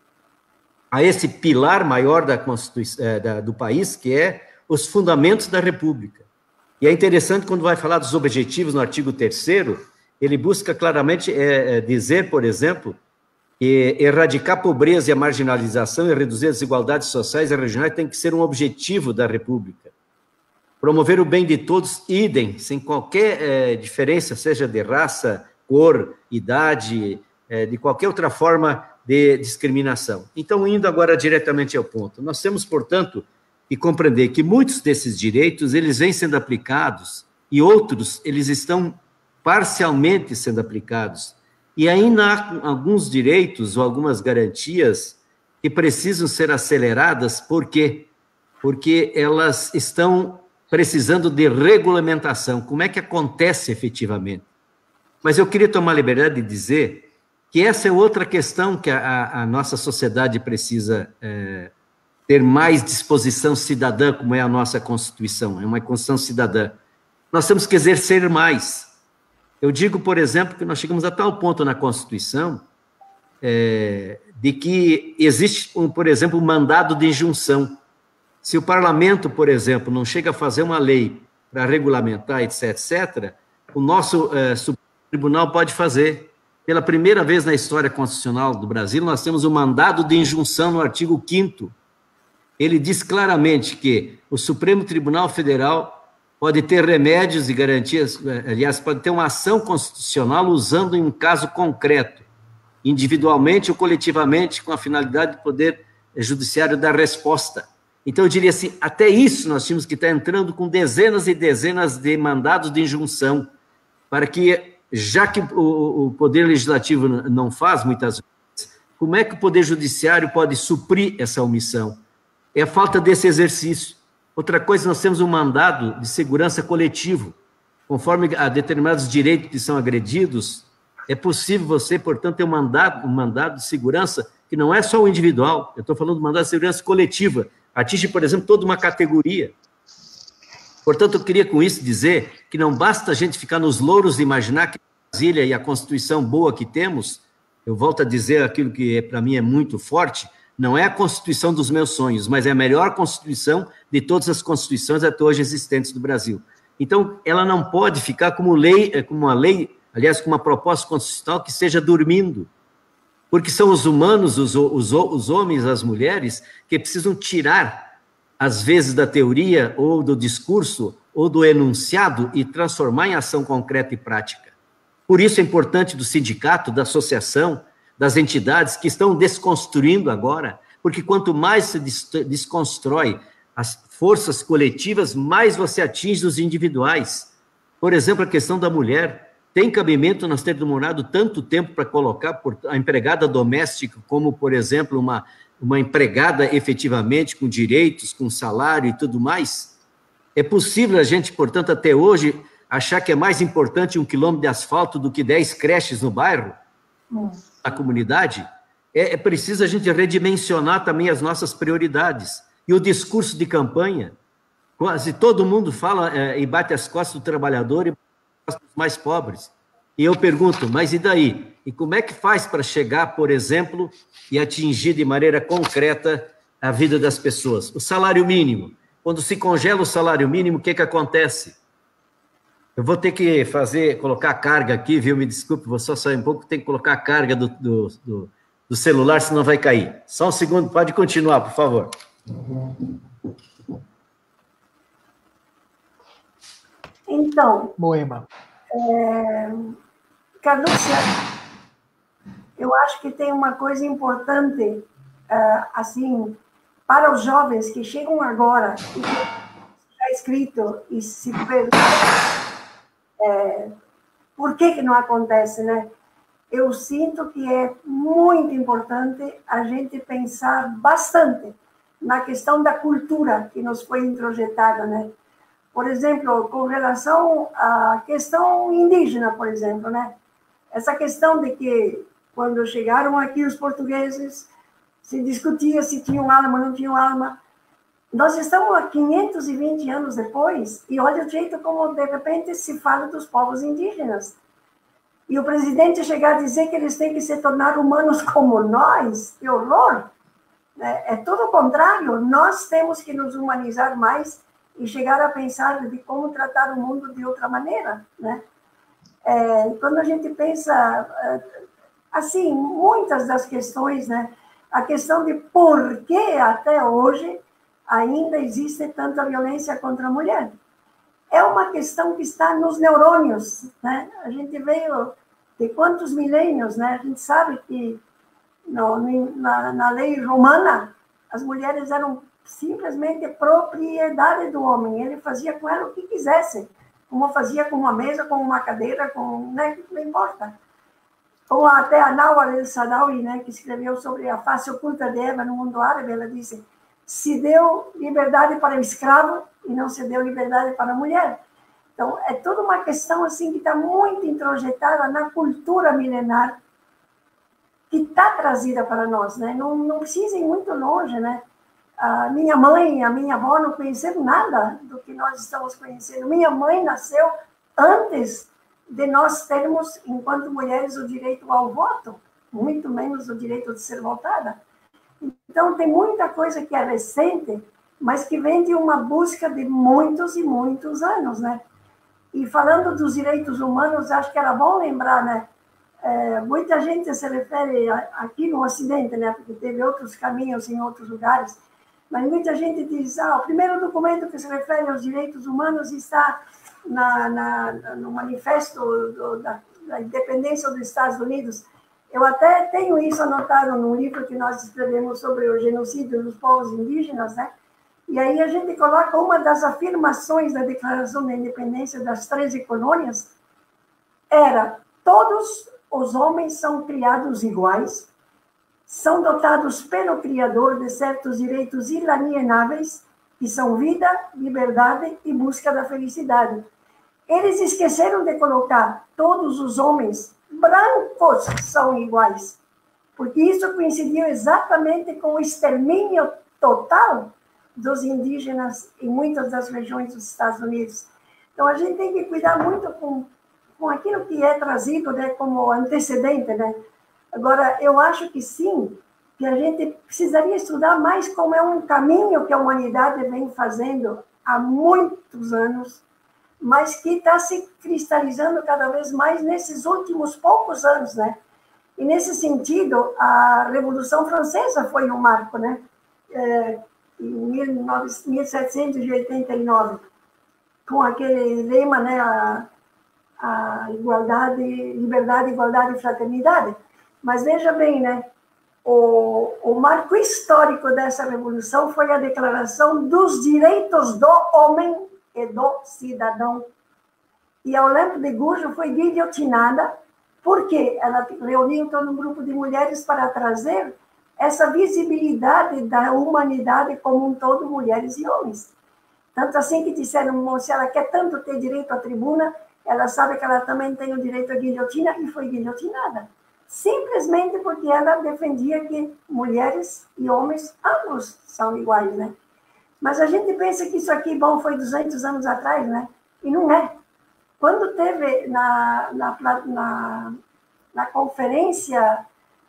Speaker 4: a esse pilar maior da Constituição, é, da, do país, que é os fundamentos da República. E é interessante quando vai falar dos objetivos no artigo terceiro, ele busca claramente é, é, dizer, por exemplo, que erradicar a pobreza e a marginalização e reduzir as desigualdades sociais e regionais tem que ser um objetivo da República. Promover o bem de todos, idem, sem qualquer é, diferença, seja de raça, cor, idade, é, de qualquer outra forma de discriminação. Então, indo agora diretamente ao ponto, nós temos, portanto, que compreender que muitos desses direitos, eles vêm sendo aplicados e outros, eles estão parcialmente sendo aplicados. E ainda há alguns direitos ou algumas garantias que precisam ser aceleradas, por quê? Porque elas estão precisando de regulamentação. Como é que acontece efetivamente? Mas eu queria tomar a liberdade de dizer que essa é outra questão que a, a nossa sociedade precisa é, ter mais disposição cidadã, como é a nossa Constituição, é uma Constituição cidadã. Nós temos que exercer mais. Eu digo, por exemplo, que nós chegamos a tal ponto na Constituição é, de que existe, um, por exemplo, um mandado de injunção. Se o parlamento, por exemplo, não chega a fazer uma lei para regulamentar, etc, etcétera, o nosso é, Supremo Tribunal pode fazer. Pela primeira vez na história constitucional do Brasil, nós temos um mandado de injunção no artigo quinto. Ele diz claramente que o Supremo Tribunal Federal pode ter remédios e garantias, aliás, pode ter uma ação constitucional usando em um caso concreto, individualmente ou coletivamente, com a finalidade de poder judiciário dar resposta. Então, eu diria assim, até isso nós tínhamos que estar entrando com dezenas e dezenas de mandados de injunção, para que, já que o, o Poder Legislativo não faz muitas vezes, como é que o Poder Judiciário pode suprir essa omissão? É a falta desse exercício. Outra coisa, nós temos um mandado de segurança coletivo. Conforme a determinados direitos que são agredidos, é possível você, portanto, ter um mandado, um mandado de segurança que não é só o individual, eu estou falando do mandado de segurança coletiva, atinge, por exemplo, toda uma categoria. Portanto, eu queria com isso dizer que não basta a gente ficar nos louros de imaginar que Brasília e a Constituição boa que temos, eu volto a dizer aquilo que para mim é muito forte, não é a Constituição dos meus sonhos, mas é a melhor Constituição de todas as Constituições até hoje existentes do Brasil. Então, ela não pode ficar como lei, como uma lei, aliás, como uma proposta constitucional que esteja dormindo, porque são os humanos, os, os, os homens, as mulheres, que precisam tirar, às vezes, da teoria, ou do discurso, ou do enunciado, e transformar em ação concreta e prática. Por isso é importante do sindicato, da associação, das entidades que estão desconstruindo agora, porque quanto mais se desconstrói as forças coletivas, mais você atinge os individuais. Por exemplo, a questão da mulher. Tem cabimento nós termos demorado tanto tempo para colocar a empregada doméstica como, por exemplo, uma, uma empregada efetivamente com direitos, com salário e tudo mais? É possível a gente, portanto, até hoje, achar que é mais importante um quilômetro de asfalto do que dez creches no bairro? Hum. A comunidade, é, é preciso a gente redimensionar também as nossas prioridades. E o discurso de campanha, quase todo mundo fala é, e bate as costas do trabalhador e as costas dos mais pobres. E eu pergunto, mas e daí? E como é que faz para chegar, por exemplo, e atingir de maneira concreta a vida das pessoas? O salário mínimo. Quando se congela o salário mínimo, o que, que acontece? Eu vou ter que fazer, colocar a carga aqui, viu? Me desculpe, vou só sair um pouco, tem que colocar a carga do, do, do, do celular, senão vai cair. Só um segundo, pode continuar, por favor.
Speaker 3: Então,
Speaker 1: Moema.
Speaker 3: É, Carlúcia, eu acho que tem uma coisa importante, uh, assim, para os jovens que chegam agora, e que está escrito e se perguntam, É, por que que não acontece, né? Eu sinto que é muito importante a gente pensar bastante na questão da cultura que nos foi introjetada, né? Por exemplo, com relação à questão indígena, por exemplo, né? Essa questão de que, quando chegaram aqui os portugueses, se discutia se tinham alma ou não tinham alma. Nós estamos há quinhentos e vinte anos depois, e olha o jeito como, de repente, se fala dos povos indígenas. E o presidente chegar a dizer que eles têm que se tornar humanos como nós, que horror! É, é tudo o contrário, nós temos que nos humanizar mais e chegar a pensar de como tratar o mundo de outra maneira, né? É, quando a gente pensa, assim, muitas das questões, né? A questão de por que até hoje ainda existe tanta violência contra a mulher. É uma questão que está nos neurônios, né? A gente veio de quantos milênios, né? A gente sabe que no, na, na lei romana, as mulheres eram simplesmente propriedade do homem. Ele fazia com ela o que quisesse, como fazia com uma mesa, com uma cadeira, com, né? Não importa. Como até a Nawal el-Saadawi, né? Que escreveu sobre a face oculta de Eva no mundo árabe, ela disse: se deu liberdade para o escravo e não se deu liberdade para a mulher. Então, é toda uma questão assim que está muito introjetada na cultura milenar que está trazida para nós, né? Não, não precisa ir muito longe, né? A minha mãe, a minha avó não conheceram nada do que nós estamos conhecendo. Minha mãe nasceu antes de nós termos, enquanto mulheres, o direito ao voto, muito menos o direito de ser votada. Então, tem muita coisa que é recente, mas que vem de uma busca de muitos e muitos anos, né? E falando dos direitos humanos, acho que era bom lembrar, né? É, muita gente se refere a, aqui no Ocidente, né? Porque teve outros caminhos em outros lugares, mas muita gente diz, ah, o primeiro documento que se refere aos direitos humanos está na, na, no manifesto do, da, da independência dos Estados Unidos. Eu até tenho isso anotado num livro que nós escrevemos sobre o genocídio dos povos indígenas, né? E aí a gente coloca uma das afirmações da Declaração da Independência das treze colônias, era, todos os homens são criados iguais, são dotados pelo Criador de certos direitos inalienáveis, que são vida, liberdade e busca da felicidade. Eles esqueceram de colocar todos os homens brancos são iguais, porque isso coincidiu exatamente com o extermínio total dos indígenas em muitas das regiões dos Estados Unidos. Então, a gente tem que cuidar muito com, com aquilo que é trazido, né, como antecedente, né? Agora, eu acho que sim, que a gente precisaria estudar mais como é um caminho que a humanidade vem fazendo há muitos anos, mas que está se cristalizando cada vez mais nesses últimos poucos anos, né? E, nesse sentido, a Revolução Francesa foi um marco, né? É, em mil setecentos e oitenta e nove, com aquele lema, né? A, a igualdade, liberdade, igualdade e fraternidade. Mas veja bem, né? O, o marco histórico dessa revolução foi a Declaração dos Direitos do Homem e do Cidadão. E a Olympe de Gouges foi guilhotinada porque ela reuniu todo um grupo de mulheres para trazer essa visibilidade da humanidade como um todo, mulheres e homens. Tanto assim que disseram, se ela quer tanto ter direito à tribuna, ela sabe que ela também tem o direito à guilhotina, e foi guilhotinada. Simplesmente porque ela defendia que mulheres e homens, ambos são iguais, né? Mas a gente pensa que isso aqui, bom, foi duzentos anos atrás, né? E não é. Quando teve na, na, na, na conferência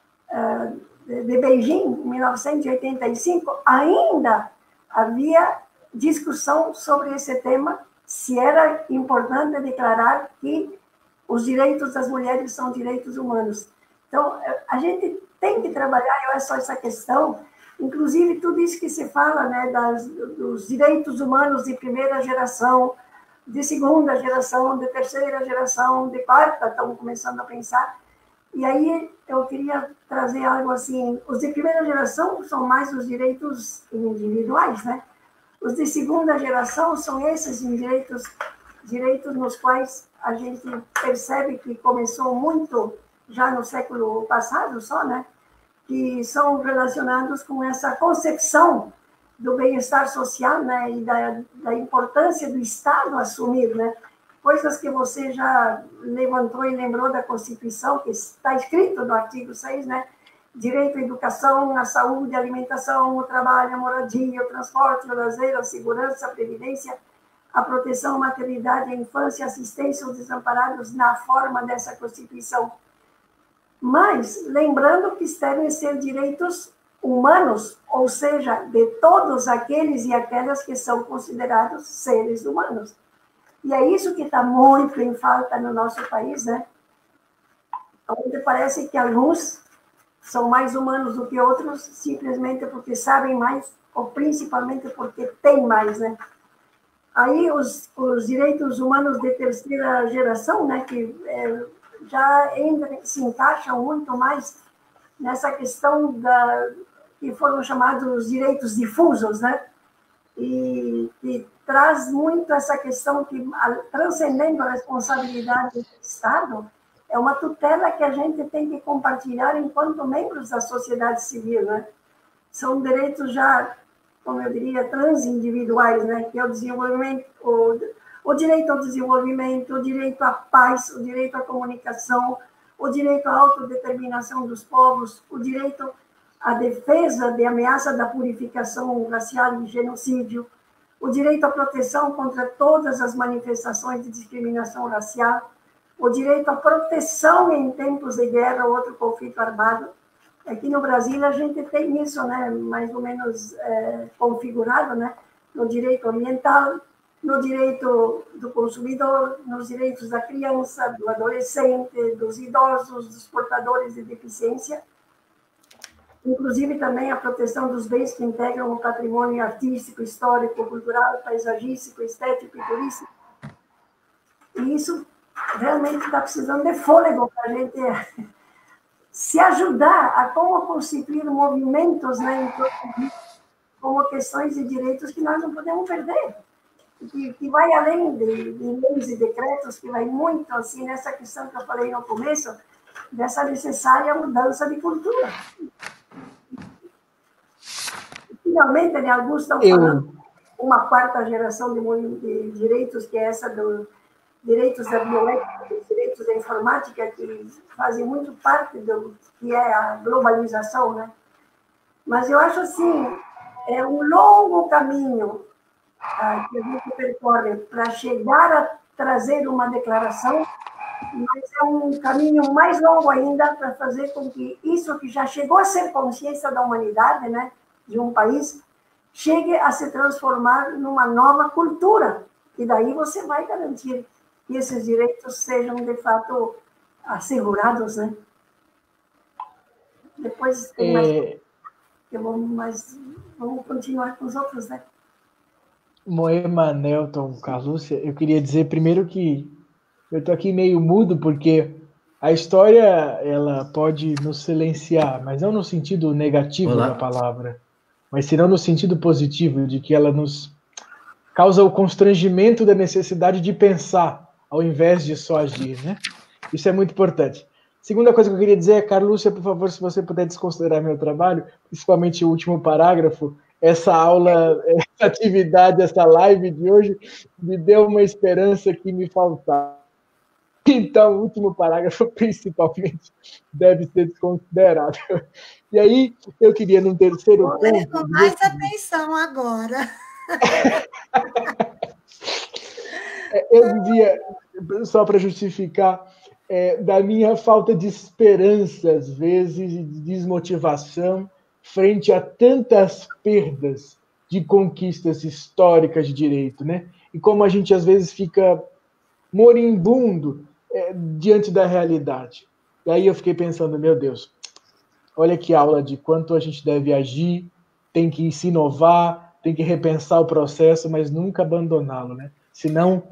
Speaker 3: uh, de, de Beijing, em mil novecentos e oitenta e cinco, ainda havia discussão sobre esse tema, se era importante declarar que os direitos das mulheres são direitos humanos. Então, a gente tem que trabalhar, eu acho, essa questão, inclusive tudo isso que se fala, né, das, dos direitos humanos de primeira geração, de segunda geração, de terceira geração, de quarta, estamos começando a pensar. E aí eu queria trazer algo assim, os de primeira geração são mais os direitos individuais, né? Os de segunda geração são esses direitos, direitos nos quais a gente percebe que começou muito já no século passado só, né? Que são relacionados com essa concepção do bem-estar social, né? E da, da importância do Estado assumir, né? Coisas que você já levantou e lembrou da Constituição, que está escrito no artigo seis, né? Direito à educação, à saúde, à alimentação, ao trabalho, à moradia, ao transporte, ao lazer, à segurança, à previdência, à proteção, à maternidade, à infância, à assistência aos desamparados na forma dessa Constituição. Mas, lembrando que devem ser direitos humanos, ou seja, de todos aqueles e aquelas que são considerados seres humanos. E é isso que está muito em falta no nosso país, né? Onde parece que alguns são mais humanos do que outros, simplesmente porque sabem mais, ou principalmente porque têm mais, né? Aí os, os direitos humanos de terceira geração, né, que é, já entra, se encaixam muito mais nessa questão da, que foram chamados direitos difusos, né? E, e traz muito essa questão que, transcendendo a responsabilidade do Estado, é uma tutela que a gente tem que compartilhar enquanto membros da sociedade civil, né? São direitos já, como eu diria, transindividuais, né? Que é o desenvolvimento, o, o direito ao desenvolvimento, o direito à paz, o direito à comunicação, o direito à autodeterminação dos povos, o direito à defesa de ameaça da purificação racial e genocídio, o direito à proteção contra todas as manifestações de discriminação racial, o direito à proteção em tempos de guerra ou outro conflito armado. Aqui no Brasil a gente tem isso, né, mais ou menos é, configurado, né, no direito ambiental, no direito do consumidor, nos direitos da criança, do adolescente, dos idosos, dos portadores de deficiência, inclusive também a proteção dos bens que integram o patrimônio artístico, histórico, cultural, paisagístico, estético e turístico. E isso realmente está precisando de fôlego para a gente se ajudar a como constituir movimentos, né, em torno disso, como questões de direitos que nós não podemos perder. Que, que vai além de, de leis e decretos, que vai muito assim nessa questão que eu falei no começo, dessa necessária mudança de cultura. Finalmente, né, alguns estão falando eu... uma quarta geração de, de direitos, que é essa dos direitos da bioética, dos direitos da informática, que fazem muito parte do que é a globalização, né? Mas eu acho assim, é um longo caminho ah, que a gente percorre para chegar a trazer uma declaração, mas é um caminho mais longo ainda para fazer com que isso que já chegou a ser consciência da humanidade, né, de um país, chegue a se transformar numa nova cultura. E daí você vai garantir que esses direitos sejam, de fato, assegurados, né? Depois tem mais... É... Eu vou, mas vamos continuar com os outros, né?
Speaker 1: Moema, Nelton, Carlúcia, eu queria dizer primeiro que eu estou aqui meio mudo porque a história ela pode nos silenciar, mas não no sentido negativo Olá. da palavra, mas senão no sentido positivo, de que ela nos causa o constrangimento da necessidade de pensar, ao invés de só agir, né? Isso é muito importante. Segunda coisa que eu queria dizer é, Carlúcia, por favor, se você puder desconsiderar meu trabalho, principalmente o último parágrafo, essa aula, essa atividade, essa live de hoje, me deu uma esperança que me faltava. Então, o último parágrafo, principalmente, deve ser desconsiderado. E aí, eu queria, num terceiro
Speaker 2: Vou
Speaker 1: ponto...
Speaker 2: Vou mais dizer... atenção agora.
Speaker 1: Eu dizia, só para justificar, é, da minha falta de esperança, às vezes, de desmotivação, frente a tantas perdas de conquistas históricas de direito, né? E como a gente, às vezes, fica moribundo é, diante da realidade. E aí eu fiquei pensando, meu Deus, olha que aula de quanto a gente deve agir, tem que se inovar, tem que repensar o processo, mas nunca abandoná-lo, né? Senão,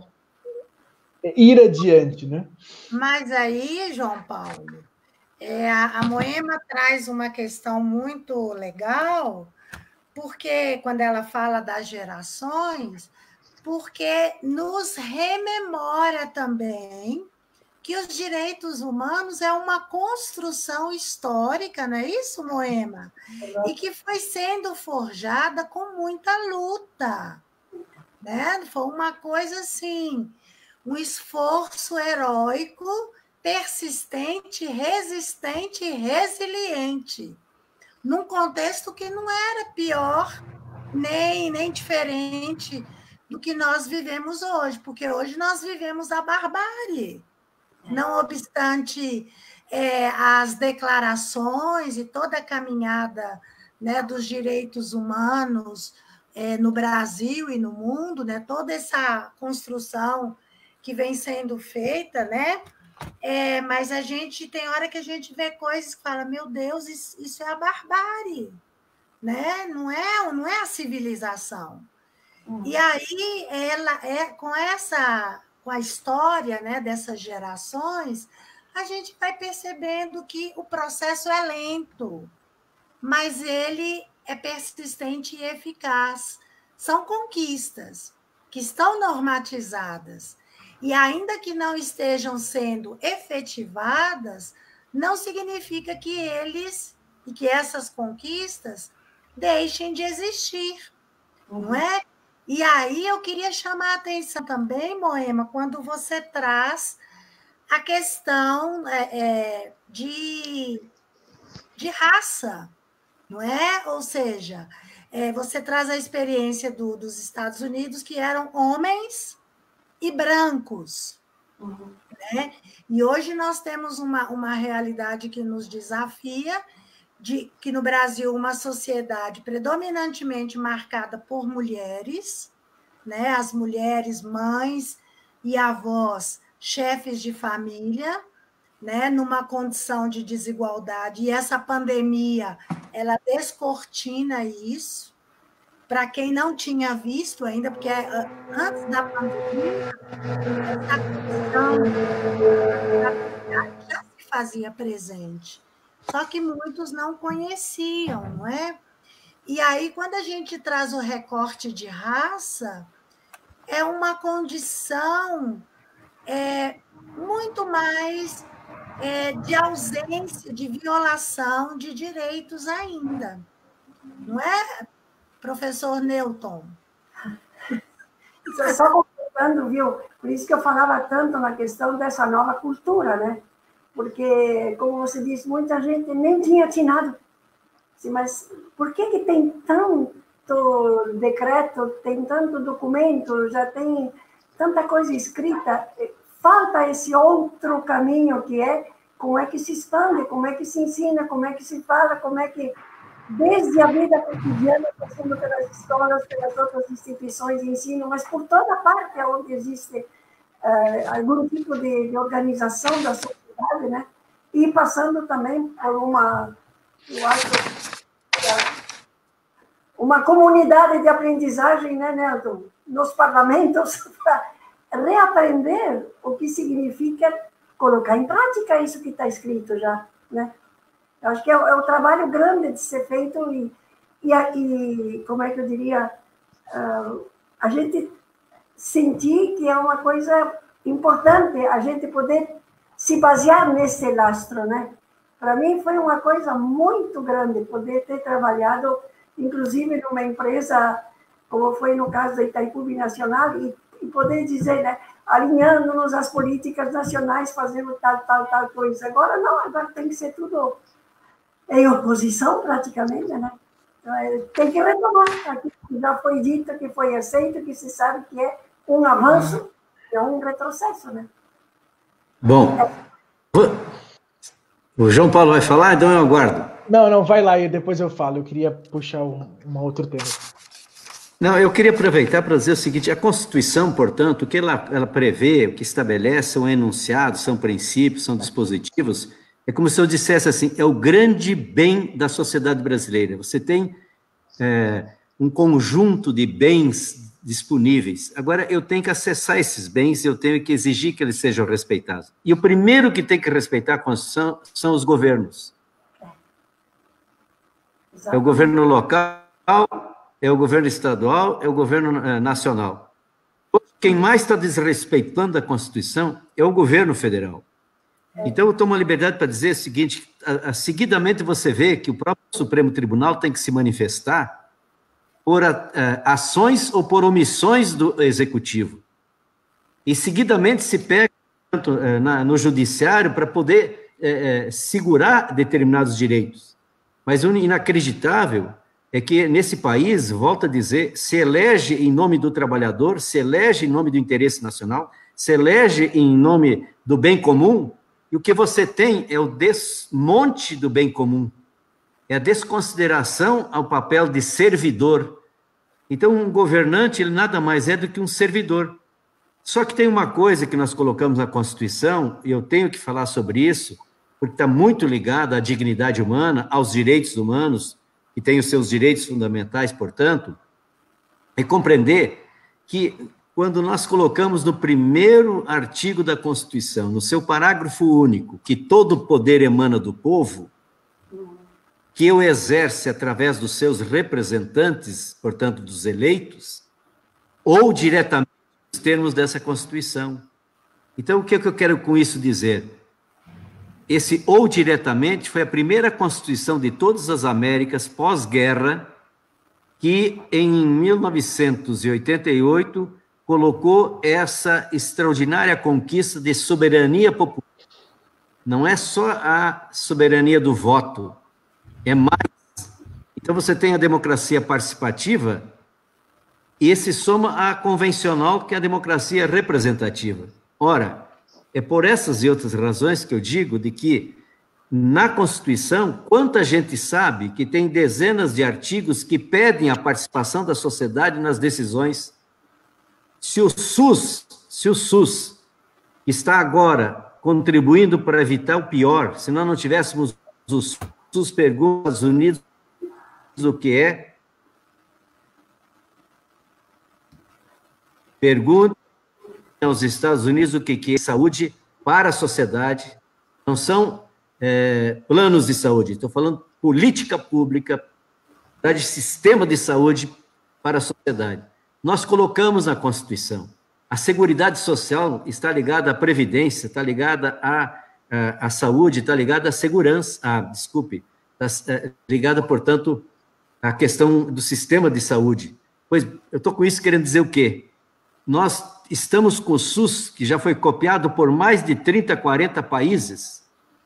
Speaker 1: ir adiante, né?
Speaker 2: Mas aí, João Paulo, é, a, a Moema traz uma questão muito legal, porque quando ela fala das gerações, porque nos rememora também que os direitos humanos é uma construção histórica, não é isso, Moema? E que foi sendo forjada com muita luta, né? Foi uma coisa assim, um esforço heróico, persistente, resistente e resiliente, num contexto que não era pior nem, nem diferente do que nós vivemos hoje, porque hoje nós vivemos a barbárie. Não obstante é, as declarações e toda a caminhada, né, dos direitos humanos é, no Brasil e no mundo, né, toda essa construção que vem sendo feita, né, é, mas a gente tem hora que a gente vê coisas que fala, meu Deus, isso, isso é a barbárie, né? Não é, não é a civilização. Uhum. E aí ela é com essa com a história, né, dessas gerações, a gente vai percebendo que o processo é lento, mas ele é persistente e eficaz. São conquistas que estão normatizadas, e ainda que não estejam sendo efetivadas, não significa que eles e que essas conquistas deixem de existir, uhum. não é? E aí eu queria chamar a atenção também, Moema, quando você traz a questão é, é, de, de raça, não é? Ou seja, é, você traz a experiência do, dos Estados Unidos, que eram homens e brancos. Uhum. Né? E hoje nós temos uma, uma realidade que nos desafia, de que no Brasil uma sociedade predominantemente marcada por mulheres, né? As mulheres mães e avós, chefes de família, né? Numa condição de desigualdade, e essa pandemia ela descortina isso. Para quem não tinha visto ainda, porque antes da pandemia, essa questão já se fazia presente. Só que muitos não conheciam, não é? E aí, quando a gente traz o recorte de raça, é uma condição é, muito mais é, de ausência, de violação de direitos ainda. Não é, professor Newton?
Speaker 3: Só completando, viu? Por isso que eu falava tanto na questão dessa nova cultura, né? Porque, como você disse, muita gente nem tinha atinado. Mas por que que tem tanto decreto, tem tanto documento, já tem tanta coisa escrita? Falta esse outro caminho que é como é que se expande, como é que se ensina, como é que se fala, como é que, desde a vida cotidiana, passando pelas escolas, pelas outras instituições de ensino, mas por toda parte onde existe uh, algum tipo de, de organização da sociedade, né? E passando também por uma, eu acho, uma comunidade de aprendizagem, né, Nelton? Nos parlamentos, para reaprender o que significa colocar em prática isso que está escrito já, né? Eu acho que é, é um trabalho grande de ser feito e, e, e como é que eu diria, uh, a gente sentir que é uma coisa importante, a gente poder se basear nesse lastro, né? Para mim foi uma coisa muito grande poder ter trabalhado, inclusive numa empresa, como foi no caso da Itaipu Binacional, e, e poder dizer, né, alinhando-nos às políticas nacionais, fazendo tal, tal, tal coisa. Agora não, agora tem que ser tudo em oposição, praticamente, né? Então, é, tem que retomar aquilo que já foi dito, que foi aceito, que se sabe que é um avanço, é um retrocesso, né?
Speaker 4: Bom, o João Paulo vai falar, então eu aguardo.
Speaker 1: Não, não, vai lá e depois eu falo. Eu queria puxar um, um outro tema.
Speaker 4: Não, eu queria aproveitar para dizer o seguinte: a Constituição, portanto, o que ela, ela prevê, o que estabelece são enunciados, são princípios, são dispositivos. É como se eu dissesse assim, é o grande bem da sociedade brasileira. Você tem é, um conjunto de bens disponíveis. Agora, eu tenho que acessar esses bens, eu tenho que exigir que eles sejam respeitados. E o primeiro que tem que respeitar a Constituição são os governos. É o governo local, é o governo estadual, é o governo é, nacional. Quem mais está desrespeitando a Constituição é o governo federal. Então, eu tomo a liberdade para dizer o seguinte, a, a, seguidamente você vê que o próprio Supremo Tribunal tem que se manifestar por a, a, ações ou por omissões do Executivo. E, seguidamente, se pega tanto, na, no Judiciário para poder é, é, segurar determinados direitos. Mas o inacreditável é que, nesse país, volto a dizer, se elege em nome do trabalhador, se elege em nome do interesse nacional, se elege em nome do bem comum, e o que você tem é o desmonte do bem comum, é a desconsideração ao papel de servidor. Então, um governante, ele nada mais é do que um servidor. Só que tem uma coisa que nós colocamos na Constituição, e eu tenho que falar sobre isso, porque está muito ligado à dignidade humana, aos direitos humanos, que têm os seus direitos fundamentais, portanto, é compreender que, quando nós colocamos no primeiro artigo da Constituição, no seu parágrafo único, que todo o poder emana do povo, que o exerce através dos seus representantes, portanto, dos eleitos, ou diretamente nos termos dessa Constituição. Então, o que é que eu quero com isso dizer? Esse ou diretamente foi a primeira Constituição de todas as Américas pós-guerra, que em mil novecentos e oitenta e oito colocou essa extraordinária conquista de soberania popular. Não é só a soberania do voto, é mais. Então, você tem a democracia participativa e se soma à convencional, que é a democracia representativa. Ora, é por essas e outras razões que eu digo de que, na Constituição, quanta gente sabe que tem dezenas de artigos que pedem a participação da sociedade nas decisões. Se o SUS, se o SUS está agora contribuindo para evitar o pior, se nós não tivéssemos o SUS, pergunta aos Estados Unidos o que é, pergunta aos Estados Unidos o que é saúde para a sociedade, não são é, planos de saúde, estou falando política pública, de sistema de saúde para a sociedade. Nós colocamos na Constituição. A Seguridade Social está ligada à Previdência, está ligada à, à, à saúde, está ligada à segurança, ah, desculpe, está é, ligada, portanto, à questão do sistema de saúde. Pois, eu estou com isso querendo dizer o quê? Nós estamos com o SUS, que já foi copiado por mais de trinta, quarenta países,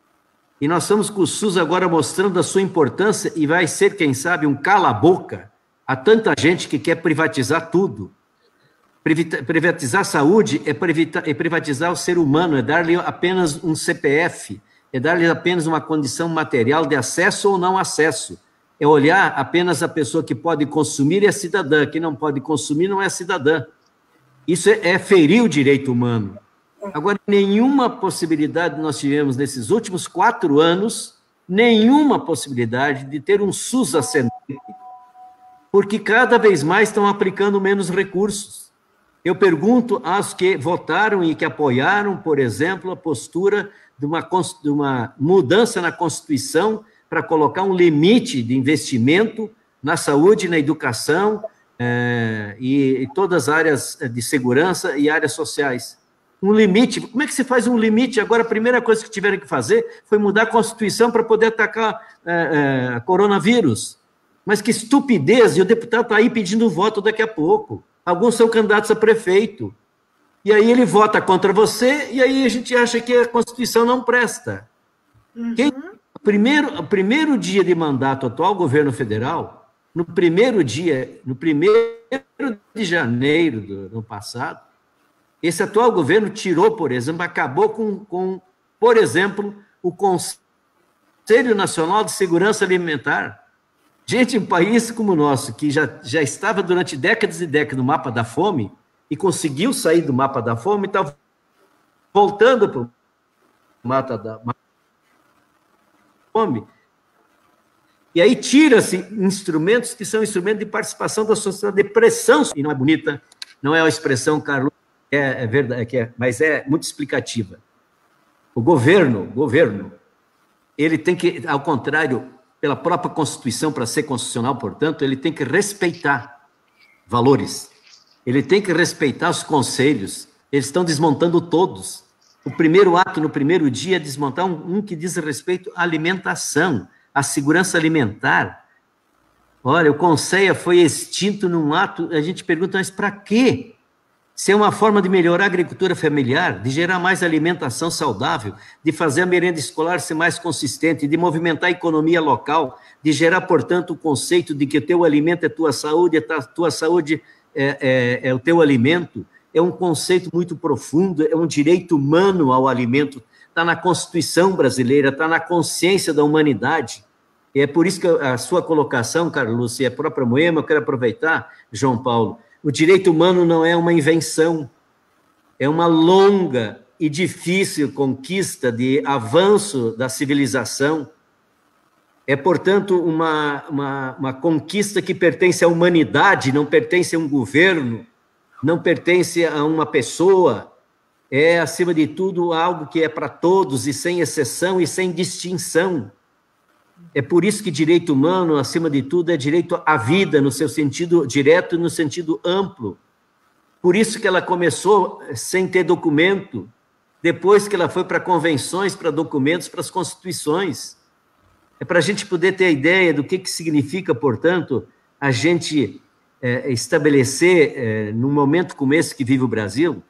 Speaker 4: e nós estamos com o SUS agora mostrando a sua importância e vai ser, quem sabe, um cala-boca a tanta gente que quer privatizar tudo. Privatizar a saúde é privatizar o ser humano, é dar-lhe apenas um C P F, é dar-lhe apenas uma condição material de acesso ou não acesso. É olhar apenas a pessoa que pode consumir é cidadã, que não pode consumir não é cidadã. Isso é, é ferir o direito humano. Agora, nenhuma possibilidade nós tivemos nesses últimos quatro anos, nenhuma possibilidade de ter um SUS ascendente, porque cada vez mais estão aplicando menos recursos. Eu pergunto aos que votaram e que apoiaram, por exemplo, a postura de uma, de uma mudança na Constituição para colocar um limite de investimento na saúde, na educação é, e, e todas as áreas de segurança e áreas sociais. Um limite. Como é que se faz um limite? Agora, a primeira coisa que tiveram que fazer foi mudar a Constituição para poder atacar é, é, coronavírus. Mas que estupidez, e o deputado está aí pedindo voto daqui a pouco. Alguns são candidatos a prefeito. E aí ele vota contra você, e aí a gente acha que a Constituição não presta. Uhum. Quem, o, primeiro, o primeiro dia de mandato do atual governo federal, no primeiro dia, no primeiro de janeiro do ano passado, esse atual governo tirou, por exemplo, acabou com, com por exemplo, o Conselho Nacional de Segurança Alimentar. Gente, um país como o nosso, que já, já estava durante décadas e décadas no mapa da fome, e conseguiu sair do mapa da fome, está voltando para o mapa da fome. E aí tira-se instrumentos que são instrumentos de participação da sociedade, de pressão, e não é bonita, não é a expressão, Carlos, é, é verdade, é, mas é muito explicativa. O governo, governo, ele tem que, ao contrário, pela própria Constituição, para ser constitucional, portanto, ele tem que respeitar valores, ele tem que respeitar os conselhos, eles estão desmontando todos. O primeiro ato, no primeiro dia, é desmontar um, um que diz respeito à alimentação, à segurança alimentar. Olha, o Conceia foi extinto num ato, a gente pergunta, mas para quê? Se é uma forma de melhorar a agricultura familiar, de gerar mais alimentação saudável, de fazer a merenda escolar ser mais consistente, de movimentar a economia local, de gerar, portanto, o conceito de que o teu alimento é tua saúde, a tua saúde é, é, é o teu alimento, é um conceito muito profundo, é um direito humano ao alimento, está na Constituição brasileira, está na consciência da humanidade. E é por isso que a sua colocação, Carlos, e a própria Moema, eu quero aproveitar, João Paulo, o direito humano não é uma invenção, é uma longa e difícil conquista de avanço da civilização. É, portanto, uma, uma, uma conquista que pertence à humanidade, não pertence a um governo, não pertence a uma pessoa, é, acima de tudo, algo que é para todos e sem exceção e sem distinção. É por isso que direito humano, acima de tudo, é direito à vida, no seu sentido direto e no sentido amplo. Por isso que ela começou sem ter documento, depois que ela foi para convenções, para documentos, para as constituições. É para a gente poder ter a ideia do que, que significa, portanto, a gente é, estabelecer, é, num momento como esse que vive o Brasil,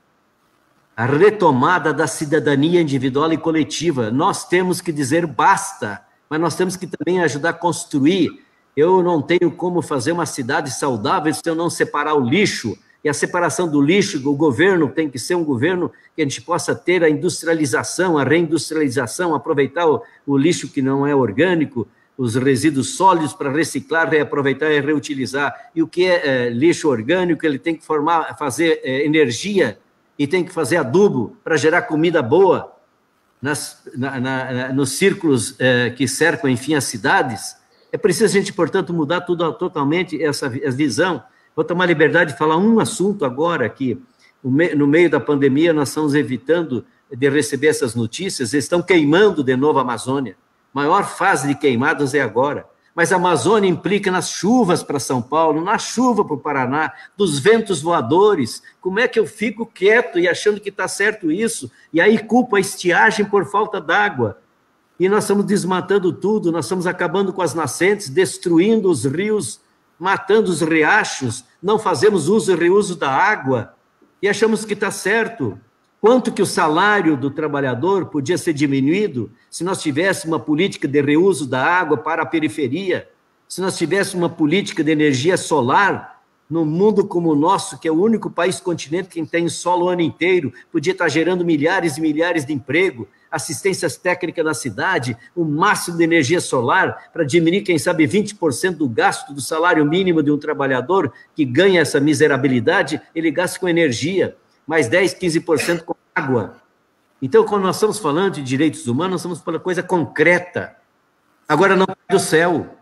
Speaker 4: a retomada da cidadania individual e coletiva. Nós temos que dizer basta, mas nós temos que também ajudar a construir. Eu não tenho como fazer uma cidade saudável se eu não separar o lixo, e a separação do lixo, o governo tem que ser um governo que a gente possa ter a industrialização, a reindustrialização, aproveitar o, o lixo que não é orgânico, os resíduos sólidos para reciclar, reaproveitar e reutilizar. E o que é, é lixo orgânico, ele tem que formar, fazer é, energia, e tem que fazer adubo para gerar comida boa nas, na, na, nos círculos eh, que cercam, enfim, as cidades. É preciso a gente, portanto, mudar tudo, totalmente essa visão. Vou tomar liberdade de falar um assunto agora, que no meio da pandemia nós estamos evitando de receber essas notícias, eles estão queimando de novo a Amazônia. Maior fase de queimadas é agora. Mas a Amazônia implica nas chuvas para São Paulo, na chuva para o Paraná, dos ventos voadores. Como é que eu fico quieto e achando que está certo isso? E aí culpo a estiagem por falta d'água. E nós estamos desmatando tudo, nós estamos acabando com as nascentes, destruindo os rios, matando os riachos, não fazemos uso e reuso da água, e achamos que está certo. Quanto que o salário do trabalhador podia ser diminuído se nós tivéssemos uma política de reuso da água para a periferia, se nós tivéssemos uma política de energia solar, num mundo como o nosso, que é o único país continente que tem sol o ano inteiro, podia estar gerando milhares e milhares de emprego, assistências técnicas na cidade, o máximo de energia solar para diminuir, quem sabe, vinte por cento do gasto do salário mínimo de um trabalhador que ganha essa miserabilidade, ele gasta com energia, mais dez, quinze por cento com água. Então, quando nós estamos falando de direitos humanos, nós estamos falando de coisa concreta. Agora, não caiu do céu.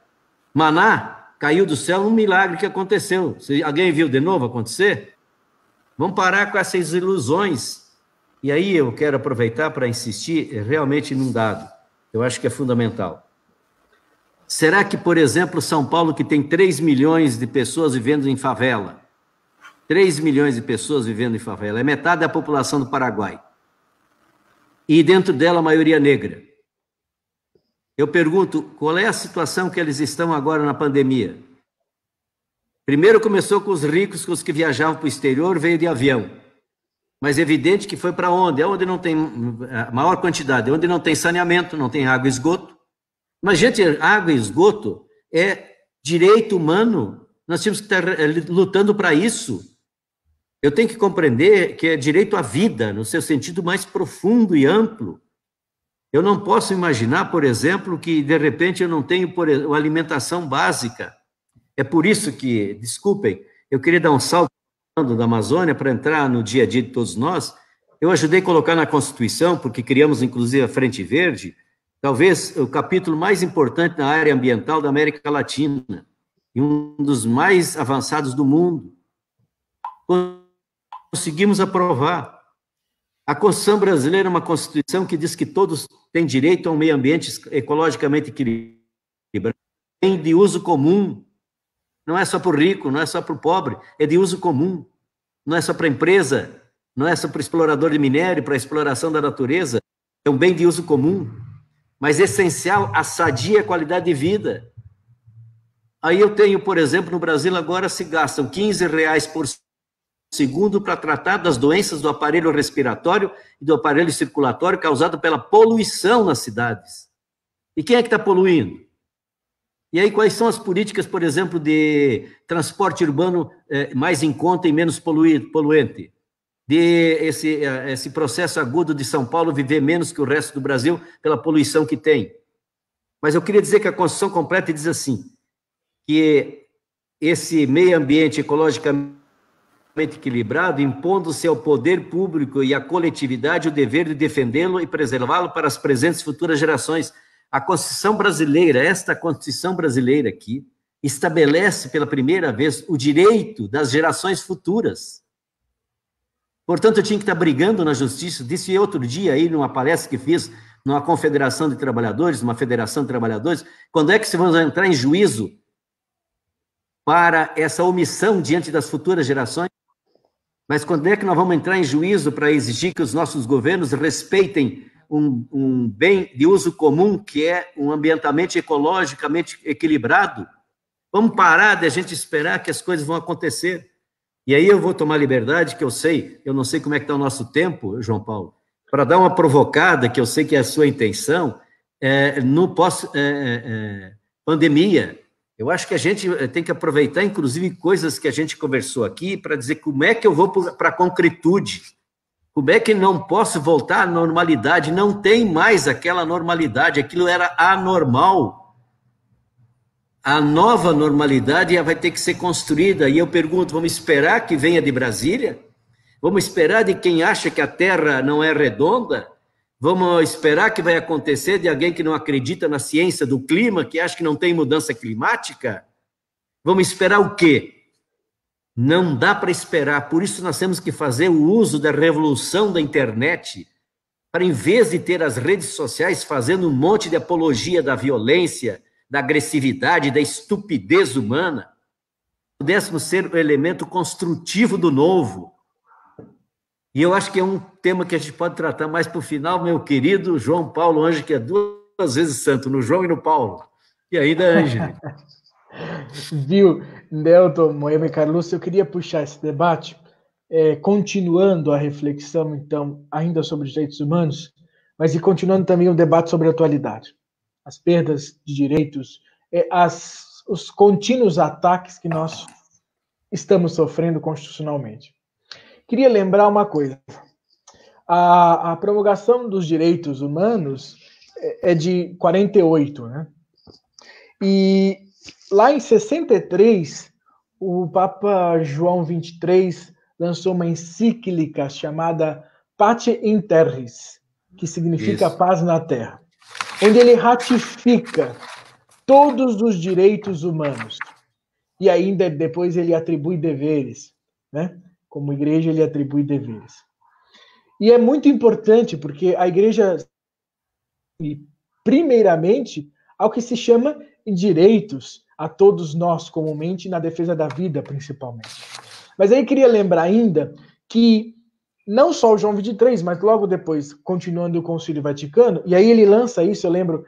Speaker 4: Maná caiu do céu um milagre que aconteceu. Se alguém viu de novo acontecer? Vamos parar com essas ilusões. E aí eu quero aproveitar para insistir realmente num dado. Eu acho que é fundamental. Será que, por exemplo, São Paulo, que tem três milhões de pessoas vivendo em favela, três milhões de pessoas vivendo em favela, é metade da população do Paraguai. E dentro dela a maioria negra. Eu pergunto, qual é a situação que eles estão agora na pandemia? Primeiro começou com os ricos, com os que viajavam para o exterior, veio de avião. Mas é evidente que foi para onde? É onde não tem a maior quantidade, é onde não tem saneamento, não tem água e esgoto. Mas, gente, água e esgoto é direito humano. Nós temos que estar lutando para isso. Eu tenho que compreender que é direito à vida, no seu sentido mais profundo e amplo. Eu não posso imaginar, por exemplo, que, de repente, eu não tenho por exemplo, alimentação básica. É por isso que, desculpem, eu queria dar um salto da Amazônia para entrar no dia a dia de todos nós. Eu ajudei a colocar na Constituição, porque criamos, inclusive, a Frente Verde, talvez o capítulo mais importante na área ambiental da América Latina, e um dos mais avançados do mundo. Conseguimos aprovar. A Constituição brasileira é uma Constituição que diz que todos têm direito a um meio ambiente ecologicamente equilibrado, bem de uso comum. Não é só para o rico, não é só para o pobre, é de uso comum. Não é só para a empresa, não é só para o explorador de minério, para a exploração da natureza, é um bem de uso comum, mas essencial à sadia qualidade de vida. Aí eu tenho, por exemplo, no Brasil agora se gastam quinze reais por segundo para tratar das doenças do aparelho respiratório e do aparelho circulatório causado pela poluição nas cidades. E quem é que está poluindo? E aí quais são as políticas, por exemplo, de transporte urbano eh, mais em conta e menos poluído, poluente? De esse, esse processo agudo de São Paulo viver menos que o resto do Brasil pela poluição que tem. Mas eu queria dizer que a Constituição completa diz assim, que esse meio ambiente ecologicamente equilibrado, impondo-se ao poder público e à coletividade o dever de defendê-lo e preservá-lo para as presentes e futuras gerações. A Constituição brasileira, esta Constituição brasileira aqui, estabelece pela primeira vez o direito das gerações futuras. Portanto, eu tinha que estar brigando na justiça. Disse outro dia aí, numa palestra que fiz, numa confederação de trabalhadores, numa federação de trabalhadores, quando é que vocês vão entrar em juízo para essa omissão diante das futuras gerações? Mas quando é que nós vamos entrar em juízo para exigir que os nossos governos respeitem um, um bem de uso comum, que é um ambientamento ecologicamente equilibrado? Vamos parar de a gente esperar que as coisas vão acontecer. E aí eu vou tomar liberdade, que eu sei, eu não sei como é que está o nosso tempo, João Paulo, para dar uma provocada, que eu sei que é a sua intenção, é, no pós-pandemia. É, é, eu acho que a gente tem que aproveitar, inclusive, coisas que a gente conversou aqui, para dizer como é que eu vou para a concretude. Como é que não posso voltar à normalidade? Não tem mais aquela normalidade, aquilo era anormal. A nova normalidade vai ter que ser construída. E eu pergunto, vamos esperar que venha de Brasília? Vamos esperar de quem acha que a Terra não é redonda? Vamos esperar que vai acontecer de alguém que não acredita na ciência do clima, que acha que não tem mudança climática? Vamos esperar o quê? Não dá para esperar. Por isso nós temos que fazer o uso da revolução da internet, para, em vez de ter as redes sociais fazendo um monte de apologia da violência, da agressividade, da estupidez humana, pudéssemos ser o elemento construtivo do novo. E eu acho que é um tema que a gente pode tratar mais para o final, meu querido João Paulo Ângelo, que é duas vezes santo, no João e no Paulo. E ainda Ângelo.
Speaker 1: Viu, Nelton, Moema e Carlos, eu queria puxar esse debate, é, continuando a reflexão, então, ainda sobre os direitos humanos, mas e continuando também o debate sobre a atualidade. As perdas de direitos, as, os contínuos ataques que nós estamos sofrendo constitucionalmente. Queria lembrar uma coisa. A, a promulgação dos direitos humanos é de quarenta e oito, né? E lá em sessenta e três, o Papa João vinte e três lançou uma encíclica chamada Pace in Terris, que significa Isso. Paz na Terra, onde ele ratifica todos os direitos humanos. E ainda depois ele atribui deveres, né? Como igreja, ele atribui deveres. E é muito importante, porque a igreja, primeiramente, ao que se chama direitos a todos nós, comumente, na defesa da vida, principalmente. Mas aí queria lembrar ainda que não só o João vinte e três, mas logo depois, continuando o Concílio Vaticano, e aí ele lança isso, eu lembro,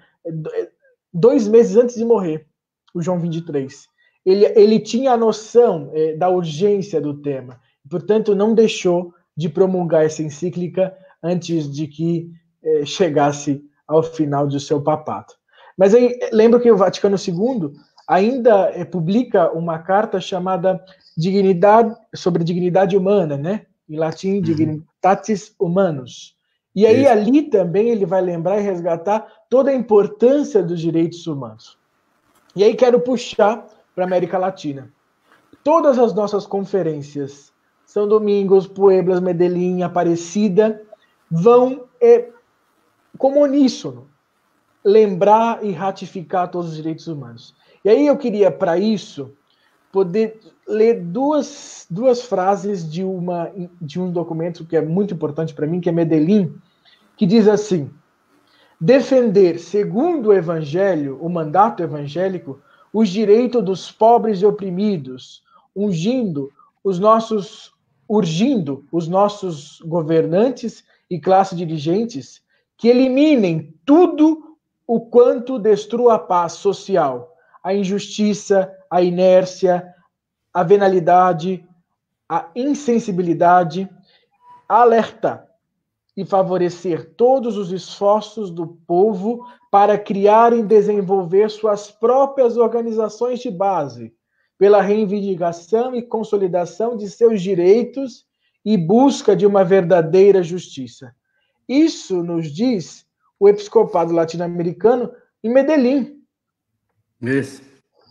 Speaker 1: dois meses antes de morrer, o João vinte e três. Ele, ele tinha a noção é, da urgência do tema, portanto, não deixou de promulgar essa encíclica antes de que é, chegasse ao final do seu papado. Mas aí, lembro que o Vaticano segundo ainda é, publica uma carta chamada Dignidade, sobre Dignidade Humana, né? Em latim, Dignitatis Humanus. E aí, Isso. ali também ele vai lembrar e resgatar toda a importância dos direitos humanos. E aí quero puxar para a América Latina. Todas as nossas conferências, São Domingos, Pueblas, Medellín, Aparecida, vão, é, como uníssono, lembrar e ratificar todos os direitos humanos. E aí eu queria, para isso, poder ler duas, duas frases de, uma, de um documento que é muito importante para mim, que é Medellín, que diz assim: defender, segundo o Evangelho, o mandato evangélico, os direitos dos pobres e oprimidos, ungindo os nossos, urgindo os nossos governantes e classe dirigentes que eliminem tudo o quanto destrua a paz social, a injustiça, a inércia, a venalidade, a insensibilidade, alerta e favorecer todos os esforços do povo para criar e desenvolver suas próprias organizações de base, pela reivindicação e consolidação de seus direitos e busca de uma verdadeira justiça. Isso nos diz o episcopado latino-americano em Medellín.
Speaker 4: Isso.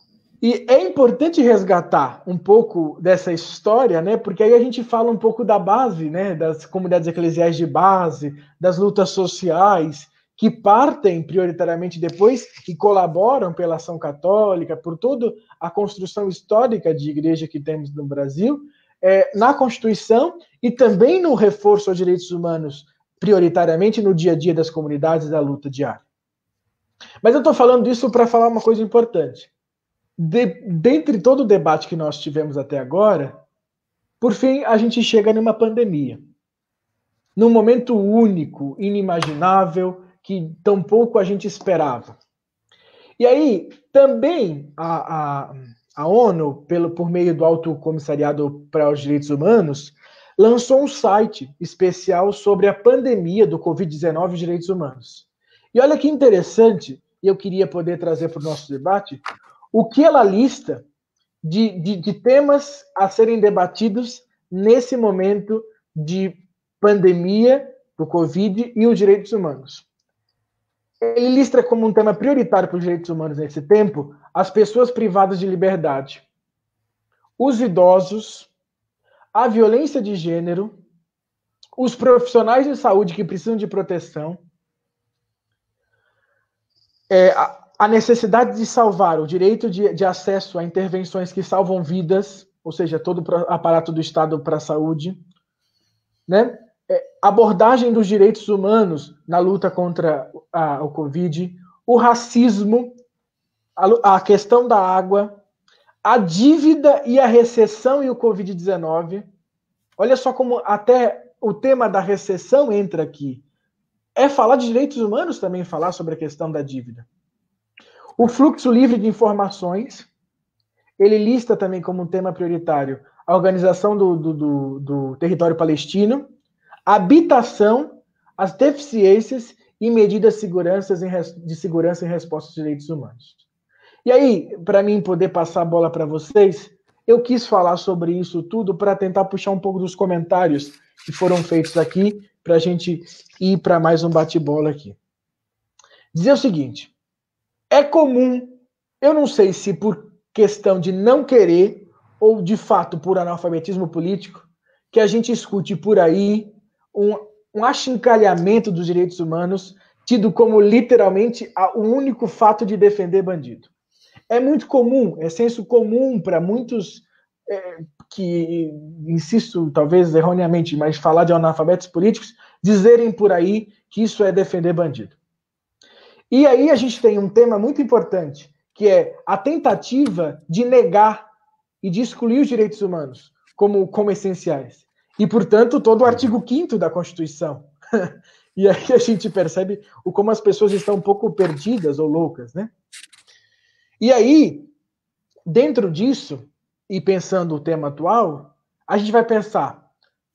Speaker 1: E é importante resgatar um pouco dessa história, né? Porque aí a gente fala um pouco da base, né? Das comunidades eclesiais de base, das lutas sociais, que partem prioritariamente depois e colaboram pela ação católica, por toda a construção histórica de igreja que temos no Brasil, é, na Constituição e também no reforço aos direitos humanos, prioritariamente no dia a dia das comunidades da luta diária. Mas eu estou falando isso para falar uma coisa importante. De, dentre todo o debate que nós tivemos até agora, por fim, a gente chega numa pandemia. Num momento único, inimaginável, que tampouco a gente esperava. E aí, também, a, a, a ONU, pelo, por meio do Alto Comissariado para os Direitos Humanos, lançou um site especial sobre a pandemia do covid dezenove e direitos humanos. E olha que interessante, e eu queria poder trazer para o nosso debate, o que ela lista de, de, de temas a serem debatidos nesse momento de pandemia do Covid e os direitos humanos. Ele lista como um tema prioritário para os direitos humanos nesse tempo as pessoas privadas de liberdade, os idosos, a violência de gênero, os profissionais de saúde que precisam de proteção, é, a, a necessidade de salvar o direito de, de acesso a intervenções que salvam vidas, ou seja, todo o aparato do Estado para a saúde, né? É, abordagem dos direitos humanos na luta contra a, o Covid, o racismo, a, a questão da água, a dívida e a recessão e o covid dezenove. Olha só como até o tema da recessão entra aqui. É falar de direitos humanos também falar sobre a questão da dívida. O fluxo livre de informações, ele lista também como um tema prioritário a organização do, do, do, do território palestino, a habitação, as deficiências e medidas de segurança em, de segurança em resposta aos direitos humanos. E aí, para mim poder passar a bola para vocês, eu quis falar sobre isso tudo para tentar puxar um pouco dos comentários que foram feitos aqui, para a gente ir para mais um bate-bola aqui. Dizer o seguinte, é comum, eu não sei se por questão de não querer, ou de fato por analfabetismo político, que a gente escute por aí um, um achincalhamento dos direitos humanos, tido como literalmente o único fato de defender bandido. É muito comum, é senso comum para muitos é, que, insisto, talvez erroneamente, mas falar de analfabetos políticos, dizerem por aí que isso é defender bandido. E aí a gente tem um tema muito importante, que é a tentativa de negar e de excluir os direitos humanos como, como essenciais. E, portanto, todo o artigo quinto da Constituição. E aí a gente percebe o como as pessoas estão um pouco perdidas ou loucas, né? E aí, dentro disso, e pensando o tema atual, a gente vai pensar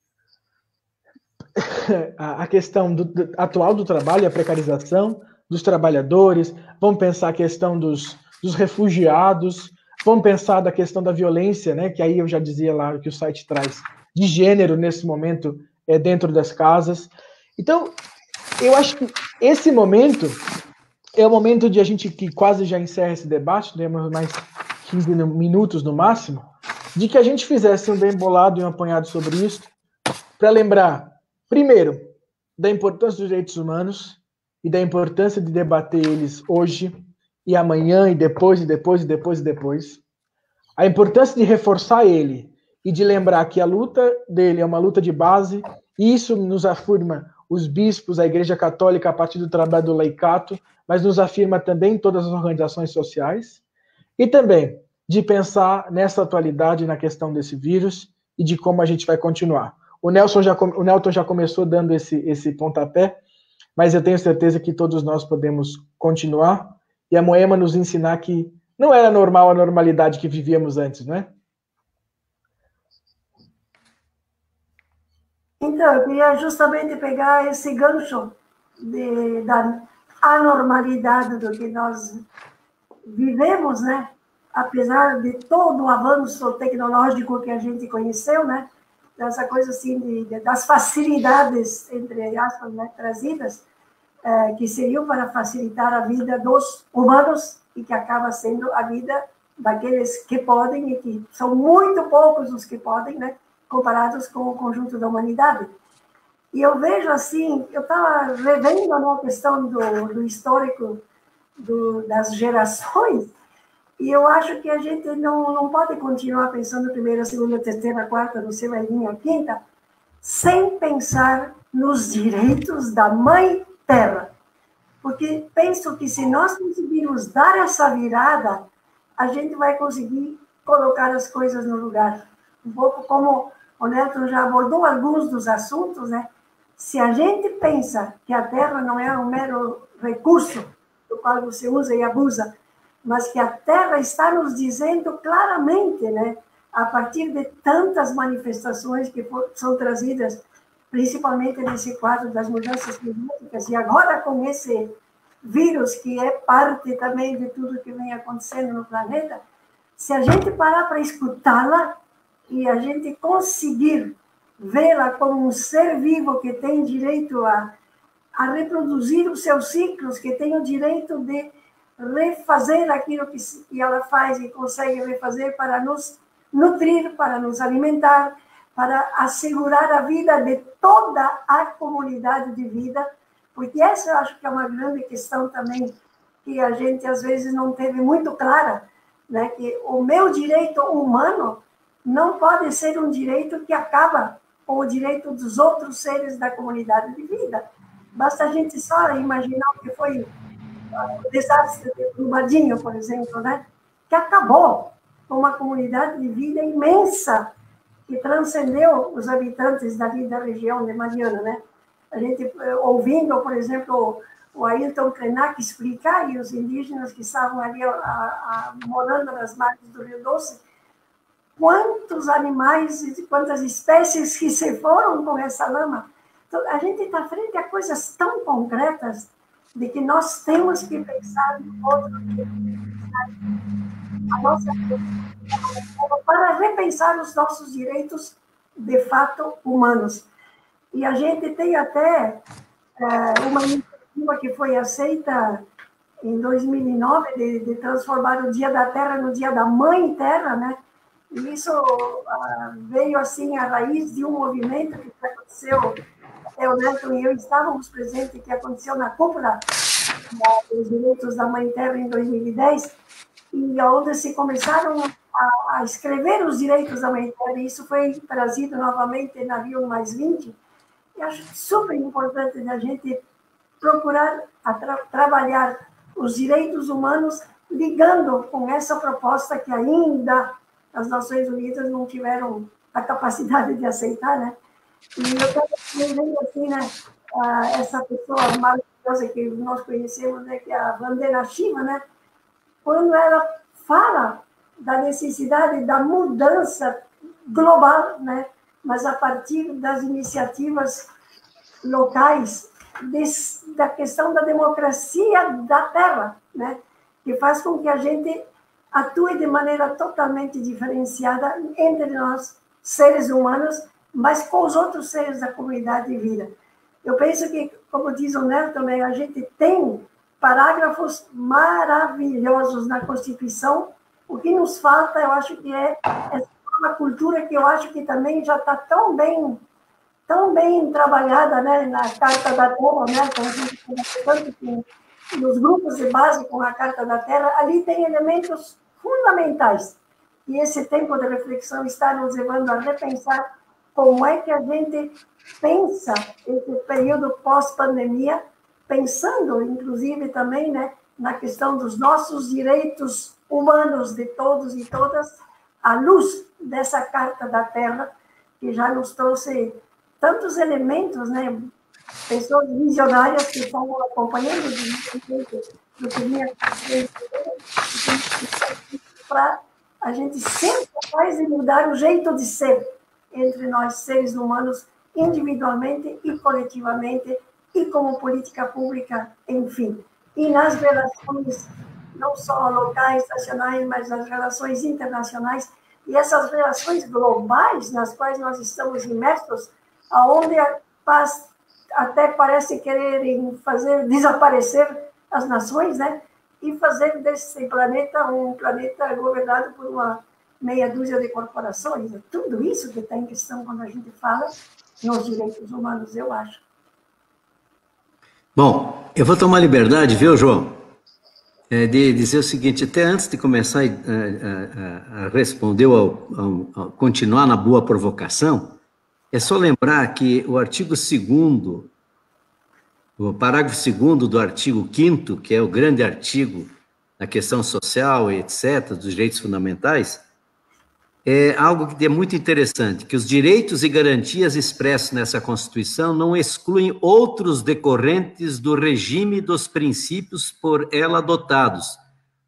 Speaker 1: a questão do, do, atual do trabalho, a precarização dos trabalhadores, vamos pensar a questão dos, dos refugiados, vamos pensar da questão da violência, né, que aí eu já dizia lá que o site traz, de gênero nesse momento é, dentro das casas. Então, eu acho que esse momento é o momento de a gente, que quase já encerra esse debate, temos mais quinze minutos no máximo, de que a gente fizesse um bem bolado e um apanhado sobre isso, para lembrar, primeiro, da importância dos direitos humanos e da importância de debater eles hoje e amanhã e depois e depois e depois e depois. A importância de reforçar ele e de lembrar que a luta dele é uma luta de base, e isso nos afirma os bispos, a Igreja Católica, a partir do trabalho do laicato, mas nos afirma também todas as organizações sociais, e também de pensar nessa atualidade, na questão desse vírus e de como a gente vai continuar. O Nelson já, o Nelton já começou dando esse, esse pontapé, mas eu tenho certeza que todos nós podemos continuar, e a Moema nos ensinar que não era normal a normalidade que vivíamos antes, não é?
Speaker 3: Então, eu queria justamente pegar esse gancho de, da anormalidade do que nós vivemos, né? Apesar de todo o avanço tecnológico que a gente conheceu, né? Dessa coisa assim, de, de, das facilidades, entre aspas, né, trazidas, é, que seriam para facilitar a vida dos humanos e que acaba sendo a vida daqueles que podem, e que são muito poucos os que podem, né? Comparados com o conjunto da humanidade. E eu vejo assim, eu estava revendo a questão do, do histórico do, das gerações, e eu acho que a gente não, não pode continuar pensando primeira, segunda, terceira, quarta, não sei, vai vir a quinta, sem pensar nos direitos da Mãe Terra. Porque penso que se nós conseguirmos dar essa virada, a gente vai conseguir colocar as coisas no lugar. Um pouco como o Neto já abordou alguns dos assuntos, né? Se a gente pensa que a terra não é um mero recurso do qual você usa e abusa, mas que a Terra está nos dizendo claramente, né, a partir de tantas manifestações que são trazidas, principalmente nesse quadro das mudanças climáticas, e agora com esse vírus, que é parte também de tudo que vem acontecendo no planeta, se a gente parar para escutá-la e a gente conseguir vê-la como um ser vivo que tem direito a, a reproduzir os seus ciclos, que tem o direito de refazer aquilo que, que ela faz e consegue refazer para nos nutrir, para nos alimentar, para assegurar a vida de toda a comunidade de vida, porque essa eu acho que é uma grande questão também, que a gente às vezes não teve muito clara, né? Que o meu direito humano não pode ser um direito que acaba com o direito dos outros seres da comunidade de vida. Basta a gente só imaginar o que foi o desastre de Brumadinho, por exemplo, né? Que acabou com uma comunidade de vida imensa, que transcendeu os habitantes dali da região de Mariana, né? A gente, ouvindo, por exemplo, o Ailton Krenak explicar, e os indígenas que estavam ali a, a, morando nas margens do Rio Doce, quantos animais e quantas espécies que se foram com essa lama. Então, a gente está frente a coisas tão concretas de que nós temos que pensar no outro, a nossa para repensar os nossos direitos de fato humanos. E a gente tem até é, uma iniciativa que foi aceita em dois mil e nove de, de transformar o Dia da Terra no Dia da Mãe Terra, né? E isso uh, veio assim a raiz de um movimento que aconteceu, até o Neto e eu estávamos presentes, que aconteceu na cúpula dos direitos da Mãe Terra em dois mil e dez, e onde se começaram a, a escrever os direitos da Mãe Terra, e isso foi trazido novamente na Rio mais vinte. E acho super importante a gente procurar a tra trabalhar os direitos humanos ligando com essa proposta que ainda as Nações Unidas não tiveram a capacidade de aceitar, né? E eu quero dizer assim, né, essa pessoa maravilhosa que nós conhecemos, né, que é a Vandana Shiva, né? Quando ela fala da necessidade da mudança global, né? Mas a partir das iniciativas locais, de, da questão da democracia da terra, né? Que faz com que a gente atue de maneira totalmente diferenciada entre nós, seres humanos, mas com os outros seres da comunidade de vida. Eu penso que, como diz o Neto também, a gente tem parágrafos maravilhosos na Constituição. O que nos falta, eu acho que é uma cultura que eu acho que também já está tão bem, tão bem trabalhada, né, na Carta da Terra, né, que a gente tanto que nos grupos de base com a Carta da Terra, ali tem elementos fundamentais. E esse tempo de reflexão está nos levando a repensar como é que a gente pensa esse período pós-pandemia, pensando, inclusive, também, né, na questão dos nossos direitos humanos de todos e todas, à luz dessa Carta da Terra, que já nos trouxe tantos elementos, né, pessoas visionárias que estão acompanhando do que vinha para a gente ser capaz de mudar o jeito de ser entre nós, seres humanos, individualmente e coletivamente, e como política pública, enfim. E nas relações, não só locais, nacionais, mas nas relações internacionais, e essas relações globais nas quais nós estamos imersos, aonde a paz até parece quererem fazer desaparecer as nações, né? E fazer desse planeta um planeta governado por uma meia dúzia de corporações. É tudo isso que está em questão quando a gente fala nos direitos humanos, eu acho.
Speaker 4: Bom, eu vou tomar liberdade, viu, João, é, de dizer o seguinte, até antes de começar a, a, a responder, ao, ao, ao continuar na boa provocação, é só lembrar que o artigo segundo, o parágrafo segundo do artigo quinto, que é o grande artigo da questão social e etcétera, dos direitos fundamentais, é algo que é muito interessante, que os direitos e garantias expressos nessa Constituição não excluem outros decorrentes do regime dos princípios por ela adotados,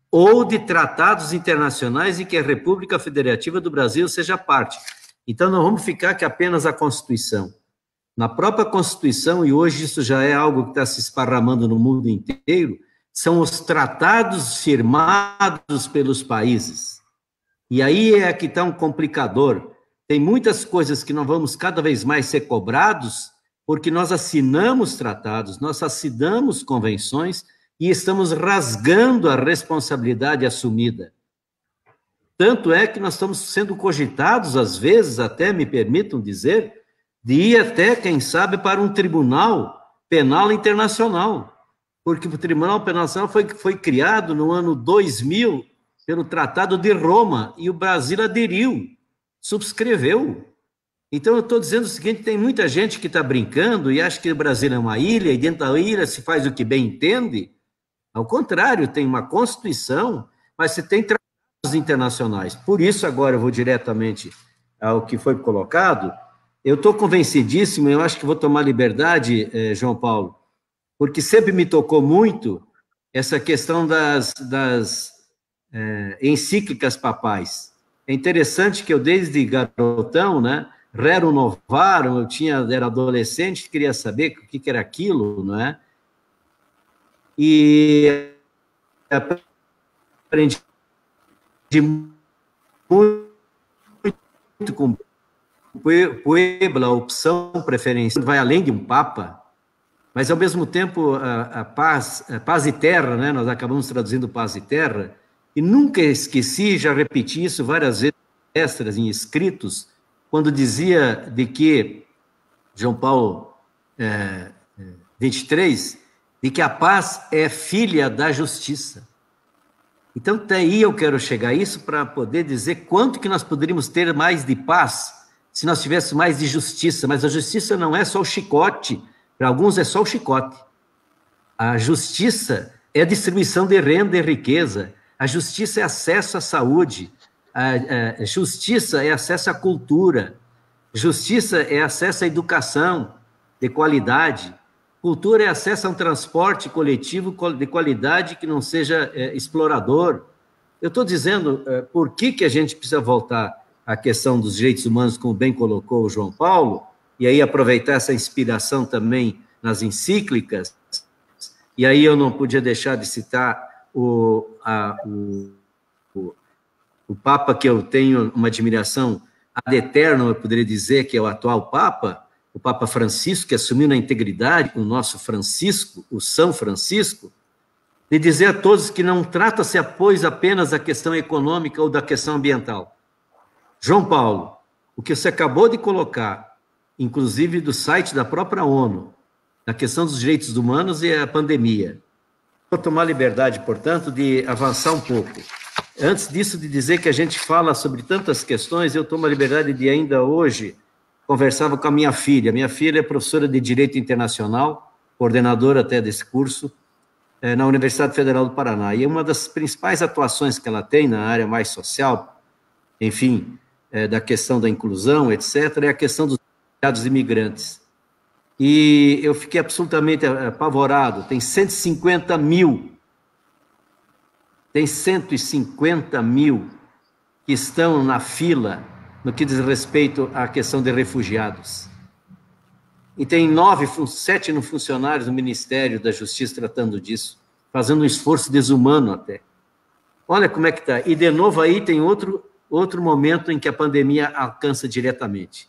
Speaker 4: ou de tratados internacionais em que a República Federativa do Brasil seja parte. Então, não vamos ficar que apenas a Constituição. Na própria Constituição, e hoje isso já é algo que está se esparramando no mundo inteiro, são os tratados firmados pelos países. E aí é que está um complicador. Tem muitas coisas que nós vamos cada vez mais ser cobrados, porque nós assinamos tratados, nós assinamos convenções e estamos rasgando a responsabilidade assumida. Tanto é que nós estamos sendo cogitados, às vezes, até me permitam dizer, de ir até, quem sabe, para um tribunal penal internacional, porque o Tribunal Penal Internacional foi, foi criado no ano dois mil pelo Tratado de Roma, e o Brasil aderiu, subscreveu. Então, eu estou dizendo o seguinte, tem muita gente que está brincando e acha que o Brasil é uma ilha, e dentro da ilha se faz o que bem entende. Ao contrário, tem uma Constituição, mas se tem tratados internacionais. Por isso, agora eu vou diretamente ao que foi colocado. Eu estou convencidíssimo, eu acho que vou tomar liberdade, eh, João Paulo, porque sempre me tocou muito essa questão das, das eh, encíclicas papais. É interessante que eu, desde garotão, né, rerum novarum, eu tinha, era adolescente, queria saber o que, que era aquilo, não é? E aprendi muito com Puebla, a opção preferencial, vai além de um papa, mas, ao mesmo tempo, a, a, paz, a paz e terra, né? Nós acabamos traduzindo paz e terra, e nunca esqueci, já repeti isso várias vezes, em palestras, em escritos, quando dizia de que, João Paulo é, vinte e três, de que a paz é filha da justiça. Então, até aí eu quero chegar a isso para poder dizer quanto que nós poderíamos ter mais de paz se nós tivéssemos mais de justiça, mas a justiça não é só o chicote, para alguns é só o chicote. A justiça é a distribuição de renda e riqueza, a justiça é acesso à saúde, a, a justiça é acesso à cultura, justiça é acesso à educação de qualidade, cultura é acesso a um transporte coletivo de qualidade que não seja é, explorador. Eu estou dizendo é, por que, que a gente precisa voltar à questão dos direitos humanos, como bem colocou o João Paulo, e aí aproveitar essa inspiração também nas encíclicas, e aí eu não podia deixar de citar o, a, o, o, o Papa que eu tenho uma admiração ad eterno, eu poderia dizer, que é o atual Papa, o Papa Francisco, que assumiu na integridade o nosso Francisco, o São Francisco, de dizer a todos que não trata-se, pois, apenas da questão econômica ou da questão ambiental. João Paulo, o que você acabou de colocar, inclusive do site da própria ONU, na questão dos direitos humanos e a pandemia. Vou tomar liberdade, portanto, de avançar um pouco. Antes disso, de dizer que a gente fala sobre tantas questões, eu tomo a liberdade de ainda hoje conversava com a minha filha. Minha filha é professora de Direito Internacional, coordenadora até desse curso, é, na Universidade Federal do Paraná. E uma das principais atuações que ela tem na área mais social, enfim, é, da questão da inclusão, etcétera, é a questão dos refugiados imigrantes. E eu fiquei absolutamente apavorado. Tem cento e cinquenta mil, tem cento e cinquenta mil que estão na fila no que diz respeito à questão de refugiados. E tem nove, sete funcionários do Ministério da Justiça tratando disso, fazendo um esforço desumano até. Olha como é que está. E, de novo, aí tem outro, outro momento em que a pandemia alcança diretamente.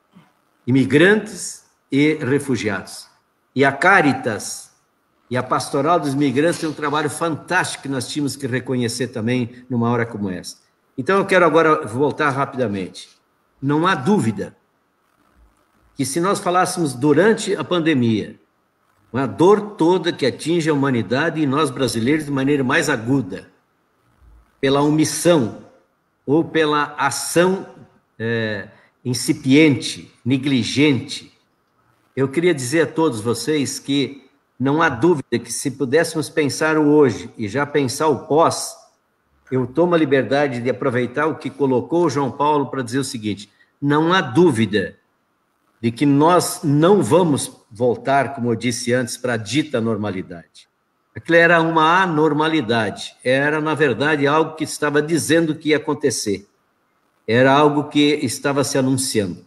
Speaker 4: Imigrantes e refugiados. E a Caritas e a Pastoral dos Imigrantes tem um trabalho fantástico que nós tínhamos que reconhecer também numa hora como essa. Então, eu quero agora voltar rapidamente. Não há dúvida que, se nós falássemos durante a pandemia, uma dor toda que atinge a humanidade e nós brasileiros de maneira mais aguda, pela omissão ou pela ação é, incipiente, negligente, eu queria dizer a todos vocês que não há dúvida que, se pudéssemos pensar o hoje e já pensar o pós, eu tomo a liberdade de aproveitar o que colocou o João Paulo para dizer o seguinte: não há dúvida de que nós não vamos voltar, como eu disse antes, para a dita normalidade. Aquilo era uma anormalidade. Era, na verdade, algo que estava dizendo que ia acontecer. Era algo que estava se anunciando.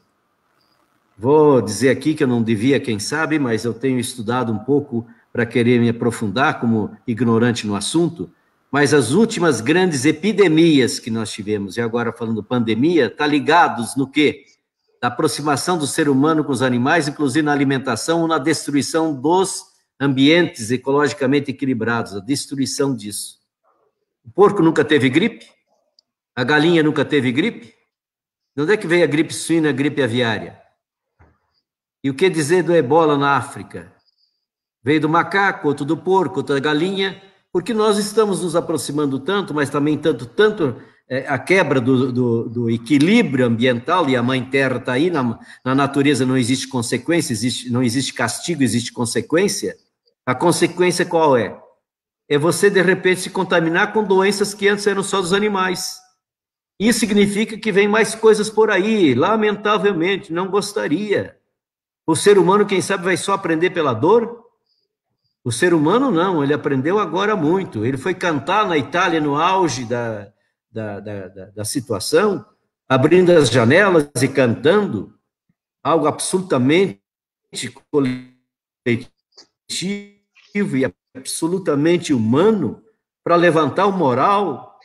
Speaker 4: Vou dizer aqui que eu não devia, quem sabe, mas eu tenho estudado um pouco para querer me aprofundar como ignorante no assunto, mas as últimas grandes epidemias que nós tivemos, e agora falando pandemia, está ligados no quê? Da aproximação do ser humano com os animais, inclusive na alimentação ou na destruição dos ambientes ecologicamente equilibrados, a destruição disso. O porco nunca teve gripe? A galinha nunca teve gripe? De onde é que veio a gripe suína, a gripe aviária? E o que dizer do ebola na África? Veio do macaco, outro do porco, outro da galinha, porque nós estamos nos aproximando tanto, mas também tanto, tanto é, a quebra do, do, do equilíbrio ambiental, e a mãe terra está aí, na, na natureza não existe consequência, existe, não existe castigo, existe consequência. A consequência qual é? É você, de repente, se contaminar com doenças que antes eram só dos animais. Isso significa que vem mais coisas por aí, lamentavelmente, não gostaria. O ser humano, quem sabe, vai só aprender pela dor? O ser humano não, ele aprendeu agora muito. Ele foi cantar na Itália no auge da, da, da, da, da situação, abrindo as janelas e cantando, algo absolutamente coletivo e absolutamente humano, para levantar o moral,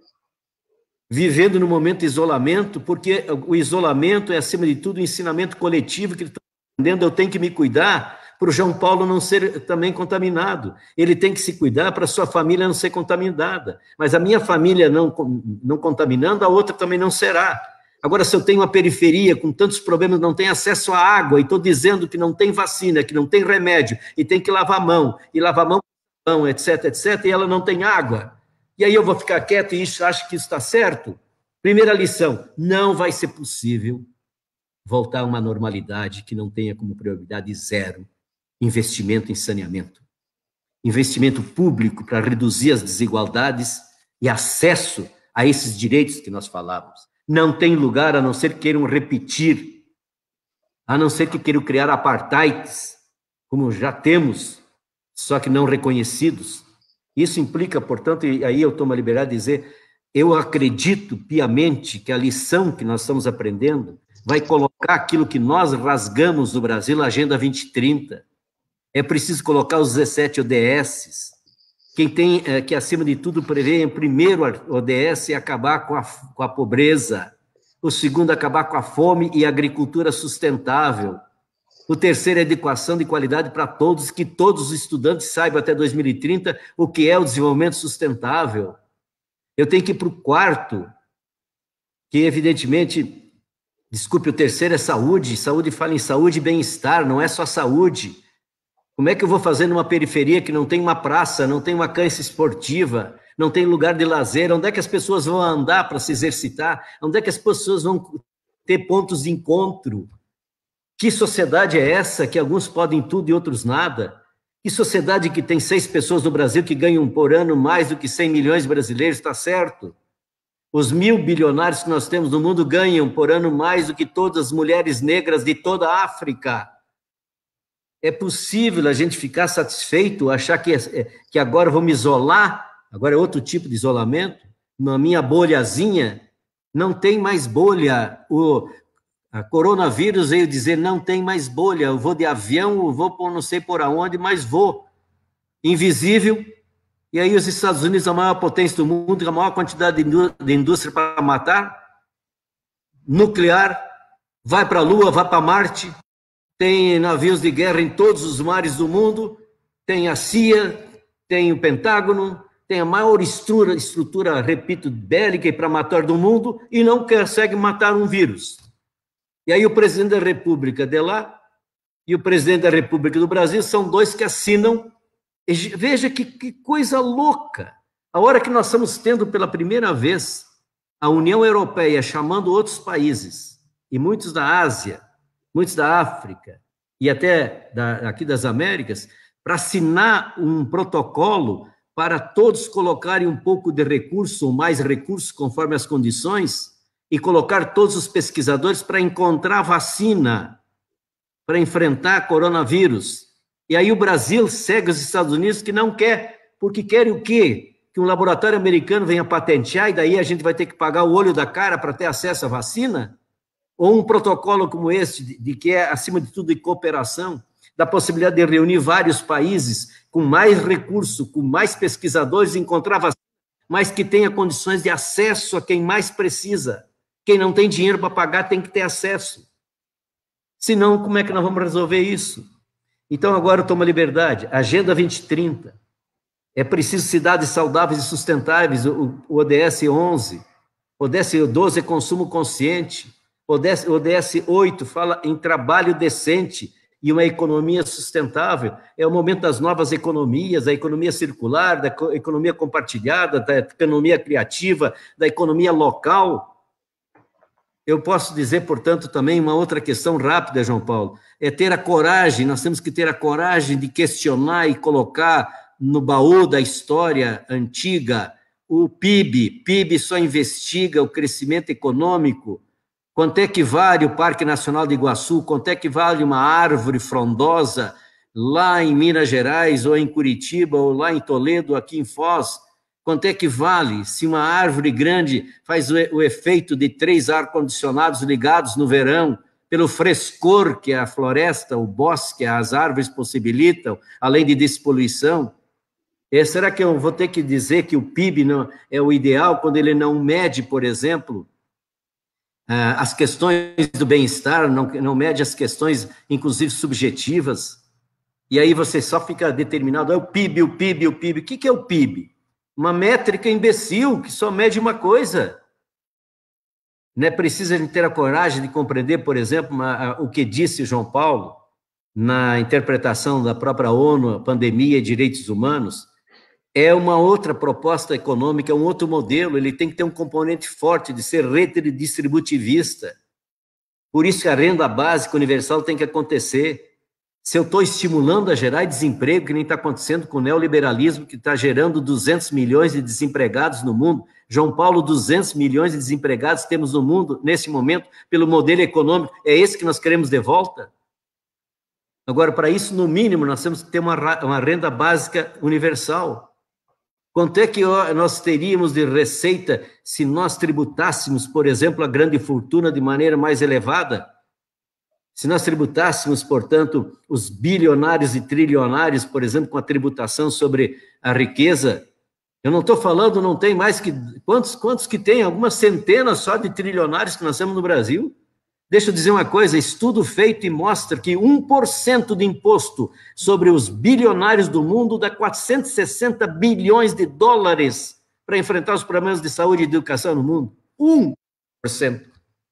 Speaker 4: vivendo no momento de isolamento, porque o isolamento é, acima de tudo, o ensinamento coletivo que ele está aprendendo. Eu tenho que me cuidar para o João Paulo não ser também contaminado. Ele tem que se cuidar para a sua família não ser contaminada. Mas a minha família não, não contaminando, a outra também não será. Agora, se eu tenho uma periferia com tantos problemas, não tem acesso à água, e estou dizendo que não tem vacina, que não tem remédio, e tem que lavar a mão, e lavar a mão, mão, etc, etc, e ela não tem água. E aí eu vou ficar quieto e acho que isso está certo? Primeira lição, não vai ser possível voltar a uma normalidade que não tenha como prioridade zero investimento em saneamento. Investimento público para reduzir as desigualdades e acesso a esses direitos que nós falávamos. Não tem lugar a não ser que queiram repetir, a não ser que queiram criar apartheids, como já temos, só que não reconhecidos. Isso implica, portanto, e aí eu tomo a liberdade de dizer, eu acredito piamente que a lição que nós estamos aprendendo vai colocar aquilo que nós rasgamos no Brasil, a Agenda vinte trinta. É preciso colocar os dezessete O D S. Quem tem, é, que acima de tudo prevê, em primeiro O D S, é acabar com a, com a pobreza. O segundo, acabar com a fome e a agricultura sustentável. O terceiro é educação de qualidade para todos, que todos os estudantes saibam até dois mil e trinta o que é o desenvolvimento sustentável. Eu tenho que ir para o quarto, que evidentemente, desculpe, o terceiro é saúde. Saúde fala em saúde e bem-estar, não é só saúde. Como é que eu vou fazer numa periferia que não tem uma praça, não tem uma cancha esportiva, não tem lugar de lazer? Onde é que as pessoas vão andar para se exercitar? Onde é que as pessoas vão ter pontos de encontro? Que sociedade é essa que alguns podem tudo e outros nada? Que sociedade que tem seis pessoas no Brasil que ganham por ano mais do que cem milhões de brasileiros, está certo? Os mil bilionários que nós temos no mundo ganham por ano mais do que todas as mulheres negras de toda a África. É possível a gente ficar satisfeito, achar que, que agora vou me isolar, agora é outro tipo de isolamento, na minha bolhazinha? Não tem mais bolha. O a coronavírus veio dizer, não tem mais bolha, eu vou de avião, eu vou por não sei por aonde, mas vou. Invisível. E aí os Estados Unidos, a maior potência do mundo, a maior quantidade de indústria para matar, nuclear, vai para a Lua, vai para Marte, tem navios de guerra em todos os mares do mundo, tem a C I A, tem o Pentágono, tem a maior estrutura, estrutura repito, bélica e para matar do mundo, e não consegue matar um vírus. E aí o presidente da República de lá e o presidente da República do Brasil são dois que assinam. Veja que, que coisa louca. A hora que nós estamos tendo pela primeira vez a União Europeia chamando outros países, e muitos da Ásia, muitos da África e até da, aqui das Américas, para assinar um protocolo para todos colocarem um pouco de recurso, ou mais recursos, conforme as condições, e colocar todos os pesquisadores para encontrar vacina, para enfrentar coronavírus. E aí o Brasil segue os Estados Unidos, que não quer, porque querem o quê? Que um laboratório americano venha patentear e daí a gente vai ter que pagar o olho da cara para ter acesso à vacina? Ou um protocolo como esse, de, de que é, acima de tudo, de cooperação, da possibilidade de reunir vários países com mais recurso, com mais pesquisadores, encontrar vacina, mas que tenha condições de acesso a quem mais precisa. Quem não tem dinheiro para pagar tem que ter acesso. Senão, como é que nós vamos resolver isso? Então, agora toma liberdade. Agenda vinte trinta. É preciso cidades saudáveis e sustentáveis, o, o O D S onze. O O D S doze é consumo consciente. O O D S oito fala em trabalho decente e uma economia sustentável. É o momento das novas economias, da economia circular, da economia compartilhada, da economia criativa, da economia local. Eu posso dizer, portanto, também uma outra questão rápida, João Paulo, é ter a coragem, nós temos que ter a coragem de questionar e colocar no baú da história antiga o P I B. P I B só investiga o crescimento econômico. Quanto é que vale o Parque Nacional de Iguaçu? Quanto é que vale uma árvore frondosa lá em Minas Gerais, ou em Curitiba, ou lá em Toledo, aqui em Foz? Quanto é que vale se uma árvore grande faz o, o efeito de três ar-condicionados ligados no verão, pelo frescor que a floresta, o bosque, as árvores possibilitam, além de despoluição? E será que eu vou ter que dizer que o P I B não é o ideal quando ele não mede, por exemplo, as questões do bem-estar, não, não mede as questões, inclusive, subjetivas? E aí você só fica determinado, é o P I B, o P I B, o P I B. O que é o P I B? Uma métrica imbecil que só mede uma coisa. Não é preciso a gente ter a coragem de compreender, por exemplo, uma, o que disse João Paulo na interpretação da própria ONU, a pandemia e direitos humanos. É uma outra proposta econômica, é um outro modelo, ele tem que ter um componente forte de ser redistributivista. Por isso que a renda básica universal tem que acontecer. Se eu estou estimulando a gerar desemprego, que nem está acontecendo com o neoliberalismo, que está gerando duzentos milhões de desempregados no mundo. João Paulo, duzentos milhões de desempregados temos no mundo, nesse momento, pelo modelo econômico. É esse que nós queremos de volta? Agora, para isso, no mínimo, nós temos que ter uma, uma renda básica universal. Quanto é que nós teríamos de receita se nós tributássemos, por exemplo, a grande fortuna de maneira mais elevada? Se nós tributássemos, portanto, os bilionários e trilionários, por exemplo, com a tributação sobre a riqueza, eu não estou falando, não tem mais que... Quantos, quantos que tem? Algumas centenas só de trilionários que nós temos no Brasil. Deixa eu dizer uma coisa, estudo feito e mostra que um por cento de imposto sobre os bilionários do mundo dá quatrocentos e sessenta bilhões de dólares para enfrentar os problemas de saúde e educação no mundo. um por cento.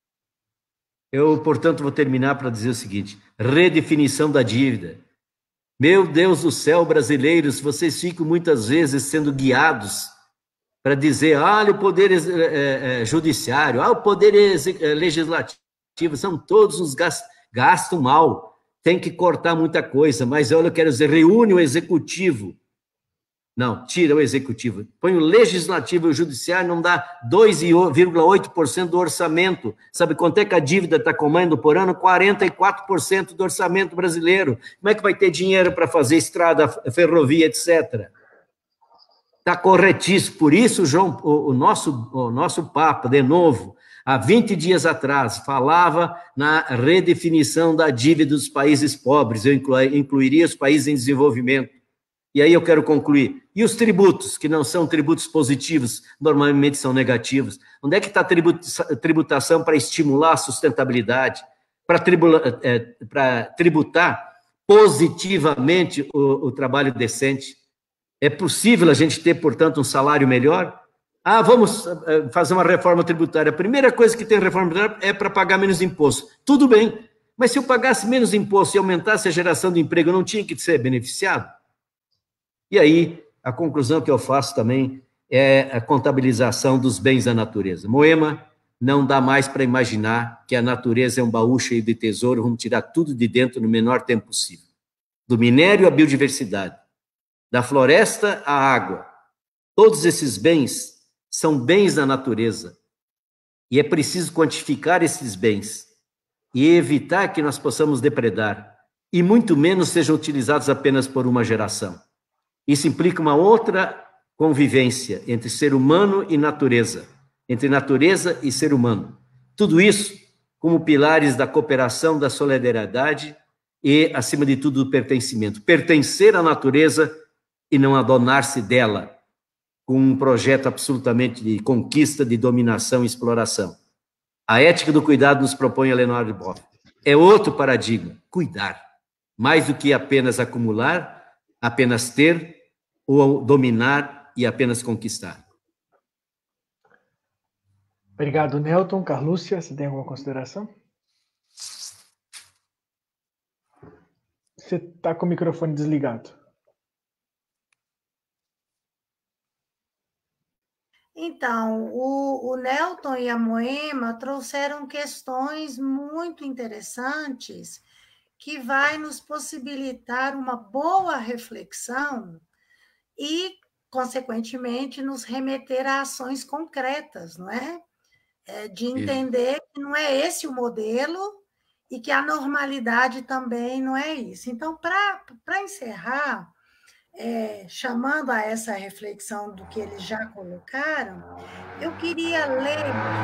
Speaker 4: Eu, portanto, vou terminar para dizer o seguinte, redefinição da dívida. Meu Deus do céu, brasileiros, vocês ficam muitas vezes sendo guiados para dizer, ah, o poder é, é, judiciário, ah, o poder é, legislativo, são todos os gastos, gastam mal, tem que cortar muita coisa, mas olha, eu quero dizer, reúne o executivo. Não, tira o executivo, põe o legislativo e o judiciário, não dá dois vírgula oito por cento do orçamento. Sabe quanto é que a dívida está comendo por ano? quarenta e quatro por cento do orçamento brasileiro. Como é que vai ter dinheiro para fazer estrada, ferrovia, etcétera? Está corretíssimo. Por isso, João, o, o, nosso, o nosso Papa, de novo, há vinte dias atrás, falava na redefinição da dívida dos países pobres. Eu inclu, incluiria os países em desenvolvimento. E aí eu quero concluir. E os tributos, que não são tributos positivos, normalmente são negativos? Onde é que está a tributação para estimular a sustentabilidade? Para é, para tributar positivamente o, o trabalho decente? É possível a gente ter, portanto, um salário melhor? Ah, vamos fazer uma reforma tributária. A primeira coisa que tem reforma tributária é para pagar menos imposto. Tudo bem, mas se eu pagasse menos imposto e aumentasse a geração de emprego, eu não tinha que ser beneficiado? E aí, a conclusão que eu faço também é a contabilização dos bens da natureza. Moema, não dá mais para imaginar que a natureza é um baú cheio de tesouro, vamos tirar tudo de dentro no menor tempo possível. Do minério à biodiversidade, da floresta à água. Todos esses bens são bens da natureza. E é preciso quantificar esses bens e evitar que nós possamos depredar. e muito menos sejam utilizados apenas por uma geração. Isso implica uma outra convivência entre ser humano e natureza, entre natureza e ser humano. Tudo isso como pilares da cooperação, da solidariedade e, acima de tudo, do pertencimento. Pertencer à natureza e não adonar-se dela, com um projeto absolutamente de conquista, de dominação e exploração. A ética do cuidado nos propõe a Leonardo Boff. É outro paradigma, cuidar. Mais do que apenas acumular, apenas ter, ou dominar e apenas conquistar.
Speaker 1: Obrigado, Nelton. Carlúcia, você tem alguma consideração? Você está com o microfone desligado.
Speaker 2: Então, o, o Nelton e a Moema trouxeram questões muito interessantes que vai nos possibilitar uma boa reflexão e, consequentemente, nos remeter a ações concretas, não é? É de entender que não é esse o modelo e que a normalidade também não é isso. Então, para encerrar, é, chamando a essa reflexão do que eles já colocaram, eu queria ler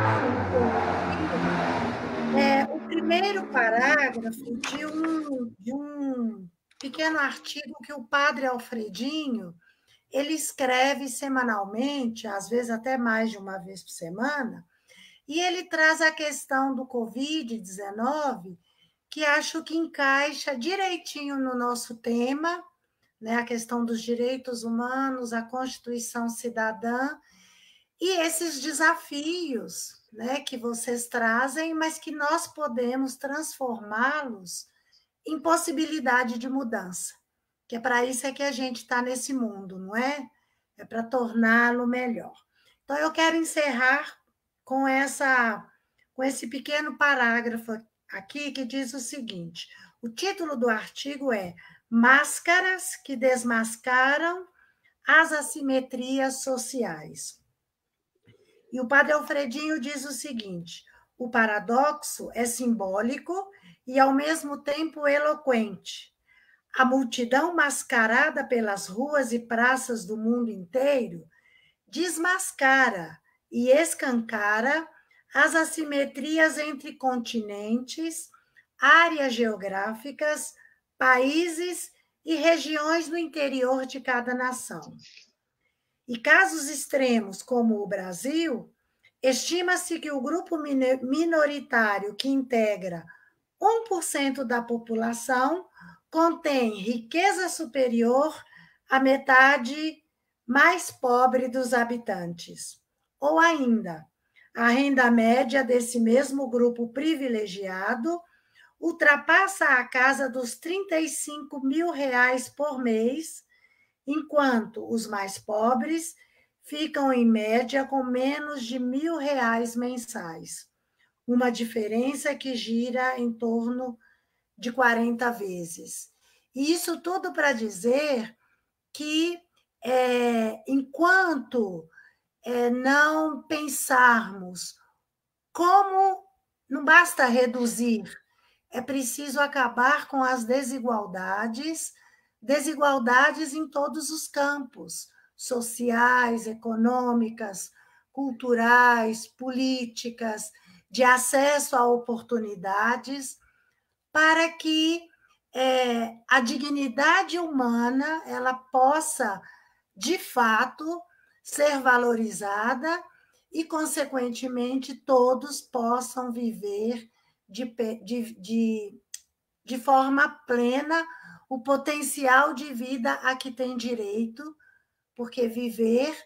Speaker 2: é, o primeiro parágrafo de um, de um pequeno artigo que o padre Alfredinho ele escreve semanalmente, às vezes até mais de uma vez por semana, e ele traz a questão do covid dezenove, que acho que encaixa direitinho no nosso tema, né, a questão dos direitos humanos, a Constituição Cidadã, e esses desafios, né, que vocês trazem, mas que nós podemos transformá-los em possibilidade de mudança, que é para isso é que a gente está nesse mundo, não é? É para torná-lo melhor. Então, eu quero encerrar com, essa, com esse pequeno parágrafo aqui, que diz o seguinte, o título do artigo é Máscaras que desmascaram as assimetrias sociais. E o padre Alfredinho diz o seguinte, o paradoxo é simbólico e, ao mesmo tempo, eloquente. A multidão mascarada pelas ruas e praças do mundo inteiro desmascara e escancara as assimetrias entre continentes, áreas geográficas, países e regiões no interior de cada nação. E casos extremos, como o Brasil, estima-se que o grupo minoritário que integra um por cento da população contém riqueza superior à metade mais pobre dos habitantes. Ou ainda, a renda média desse mesmo grupo privilegiado ultrapassa a casa dos trinta e cinco mil reais por mês, enquanto os mais pobres ficam, em média, com menos de mil reais mensais. Uma diferença que gira em torno de quarenta vezes. E isso tudo para dizer que, é, enquanto é, não pensarmos como não basta reduzir, é preciso acabar com as desigualdades, desigualdades em todos os campos, sociais, econômicas, culturais, políticas, de acesso a oportunidades, para que é, a dignidade humana ela possa, de fato, ser valorizada e, consequentemente, todos possam viver de, de, de, de forma plena o potencial de vida a que tem direito, porque viver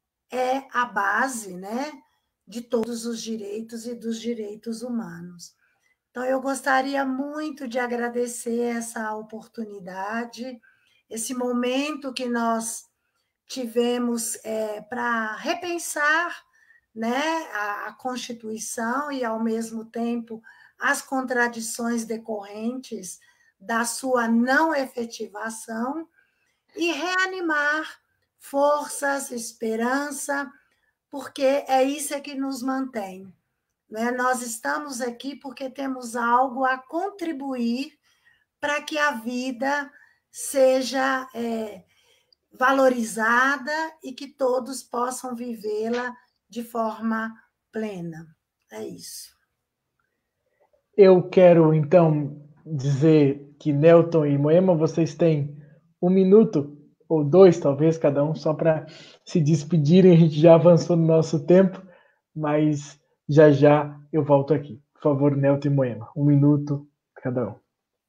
Speaker 2: é a base, né, de todos os direitos e dos direitos humanos. Então, eu gostaria muito de agradecer essa oportunidade, esse momento que nós tivemos é, para repensar, né, a, a Constituição e, ao mesmo tempo, as contradições decorrentes da sua não efetivação e reanimar forças, esperança, porque é isso que nos mantém. Né? Nós estamos aqui porque temos algo a contribuir para que a vida seja é, valorizada e que todos possam vivê-la de forma plena. É isso.
Speaker 1: Eu quero, então, dizer que Nelton e Moema, vocês têm um minuto, ou dois, talvez, cada um, só para se despedirem. A gente já avançou no nosso tempo, mas já já eu volto aqui. Por favor, Nelton e Moema, um minuto cada um.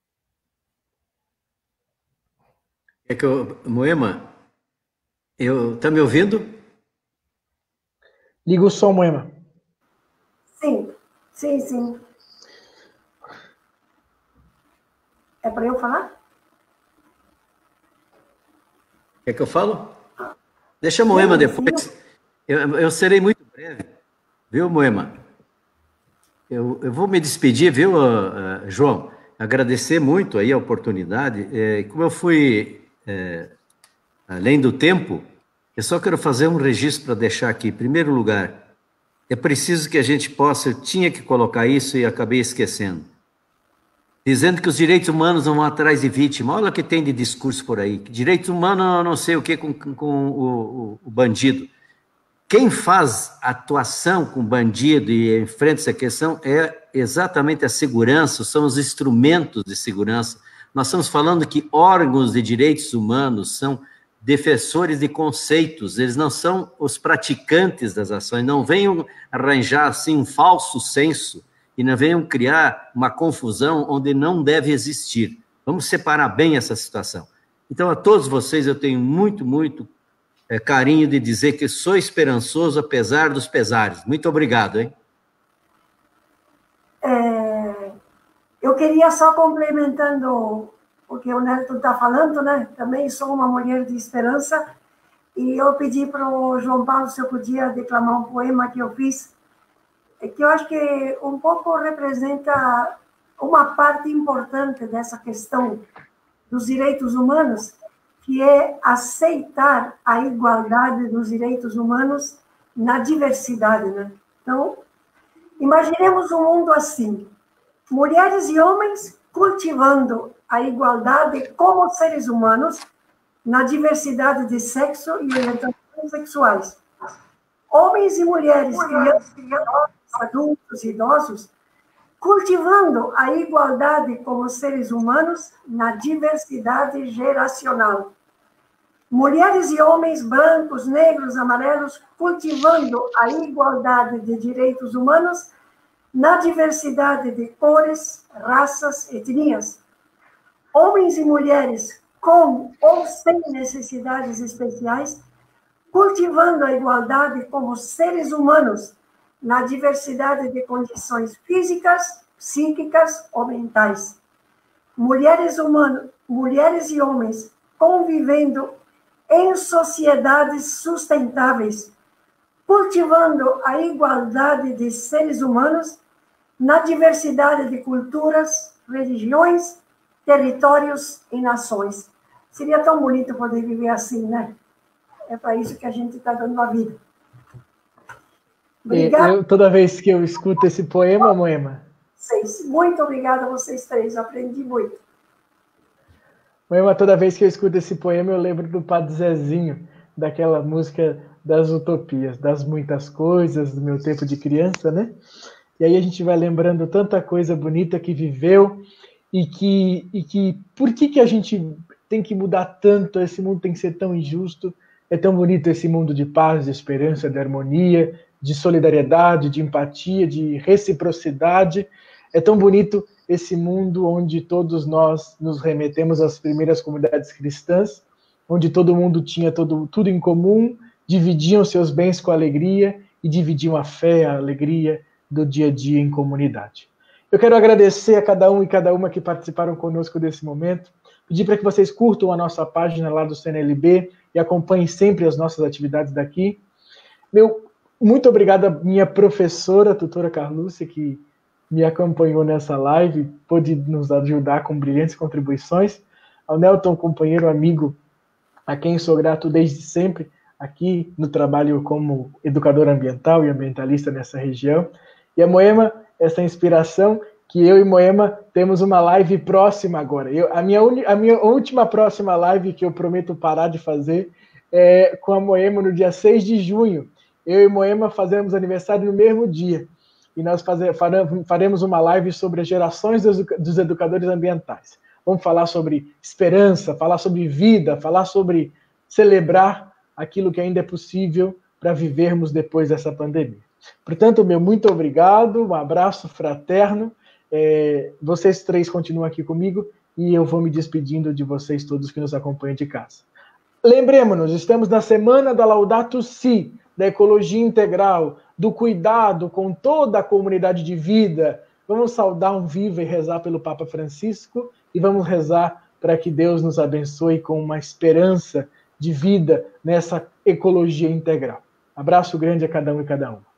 Speaker 4: É que eu, Moema, eu, tá me ouvindo?
Speaker 1: Liga o som, Moema.
Speaker 3: Sim, sim, sim. É para eu falar?
Speaker 4: Quer que eu falo? Deixa a Moema depois. Eu, eu serei muito breve, viu, Moema? Eu, eu vou me despedir, viu, uh, uh, João? Agradecer muito aí a oportunidade. É, como eu fui é, além do tempo, eu só quero fazer um registro para deixar aqui. Em primeiro lugar, é preciso que a gente possa, eu tinha que colocar isso e acabei esquecendo, dizendo que os direitos humanos não vão atrás de vítima. Olha o que tem de discurso por aí. Direitos humanos não sei o que com, com o, o, o bandido. Quem faz atuação com bandido e enfrenta essa questão é exatamente a segurança, são os instrumentos de segurança. Nós estamos falando que órgãos de direitos humanos são defensores de conceitos, eles não são os praticantes das ações, não venham arranjar assim um falso senso e não venham criar uma confusão onde não deve existir. Vamos separar bem essa situação. Então, a todos vocês eu tenho muito, muito É, carinho de dizer que sou esperançoso apesar dos pesares. Muito obrigado, hein?
Speaker 3: É, eu queria só complementando o que o Nelton está falando, né? Também sou uma mulher de esperança e eu pedi para o João Paulo se eu podia declamar um poema que eu fiz, que eu acho que um pouco representa uma parte importante dessa questão dos direitos humanos, que é aceitar a igualdade dos direitos humanos na diversidade, né? Então, imaginemos um mundo assim, mulheres e homens cultivando a igualdade como seres humanos na diversidade de sexo e orientações sexuais. Homens e mulheres, crianças, adultos e idosos, cultivando a igualdade como seres humanos na diversidade geracional. Mulheres e homens brancos, negros, amarelos, cultivando a igualdade de direitos humanos na diversidade de cores, raças, etnias. Homens e mulheres com ou sem necessidades especiais, cultivando a igualdade como seres humanos na diversidade de condições físicas, psíquicas ou mentais. Mulheres, humanos, mulheres e homens convivendo em sociedades sustentáveis, cultivando a igualdade de seres humanos na diversidade de culturas, religiões, territórios e nações. Seria tão bonito poder viver assim, né? É para isso que a gente está dando a vida.
Speaker 1: Eu, toda vez que eu escuto esse poema, Moema...
Speaker 3: Muito obrigada a vocês três, aprendi muito.
Speaker 1: Moema, toda vez que eu escuto esse poema, eu lembro do Padre Zezinho, daquela música das utopias, das muitas coisas, do meu tempo de criança, né? E aí a gente vai lembrando tanta coisa bonita que viveu e que, e que por que, que a gente tem que mudar tanto, esse mundo tem que ser tão injusto, é tão bonito esse mundo de paz, de esperança, de harmonia, de solidariedade, de empatia, de reciprocidade. É tão bonito esse mundo onde todos nós nos remetemos às primeiras comunidades cristãs, onde todo mundo tinha todo, tudo em comum, dividiam seus bens com alegria e dividiam a fé, a alegria do dia a dia em comunidade. Eu quero agradecer a cada um e cada uma que participaram conosco desse momento, pedir para que vocês curtam a nossa página lá do C N L B e acompanhem sempre as nossas atividades daqui. Meu Muito obrigado à minha professora, a tutora Carlúcia, que me acompanhou nessa live, pôde nos ajudar com brilhantes contribuições. Ao Nelton, companheiro, amigo, a quem sou grato desde sempre, aqui no trabalho como educador ambiental e ambientalista nessa região. E a Moema, essa inspiração que eu e Moema temos uma live próxima agora. Eu, a, minha a minha última próxima live, que eu prometo parar de fazer, é com a Moema no dia seis de junho. Eu e Moema fazemos aniversário no mesmo dia. E nós fazer, faremos uma live sobre as gerações dos, dos educadores ambientais. Vamos falar sobre esperança, falar sobre vida, falar sobre celebrar aquilo que ainda é possível para vivermos depois dessa pandemia. Portanto, meu muito obrigado, um abraço fraterno. É, vocês três continuam aqui comigo e eu vou me despedindo de vocês todos que nos acompanham de casa. Lembremos-nos, estamos na semana da Laudato Si, da ecologia integral, do cuidado com toda a comunidade de vida. Vamos saudar um vivo e rezar pelo Papa Francisco e vamos rezar para que Deus nos abençoe com uma esperança de vida nessa ecologia integral. Abraço grande a cada um e cada uma.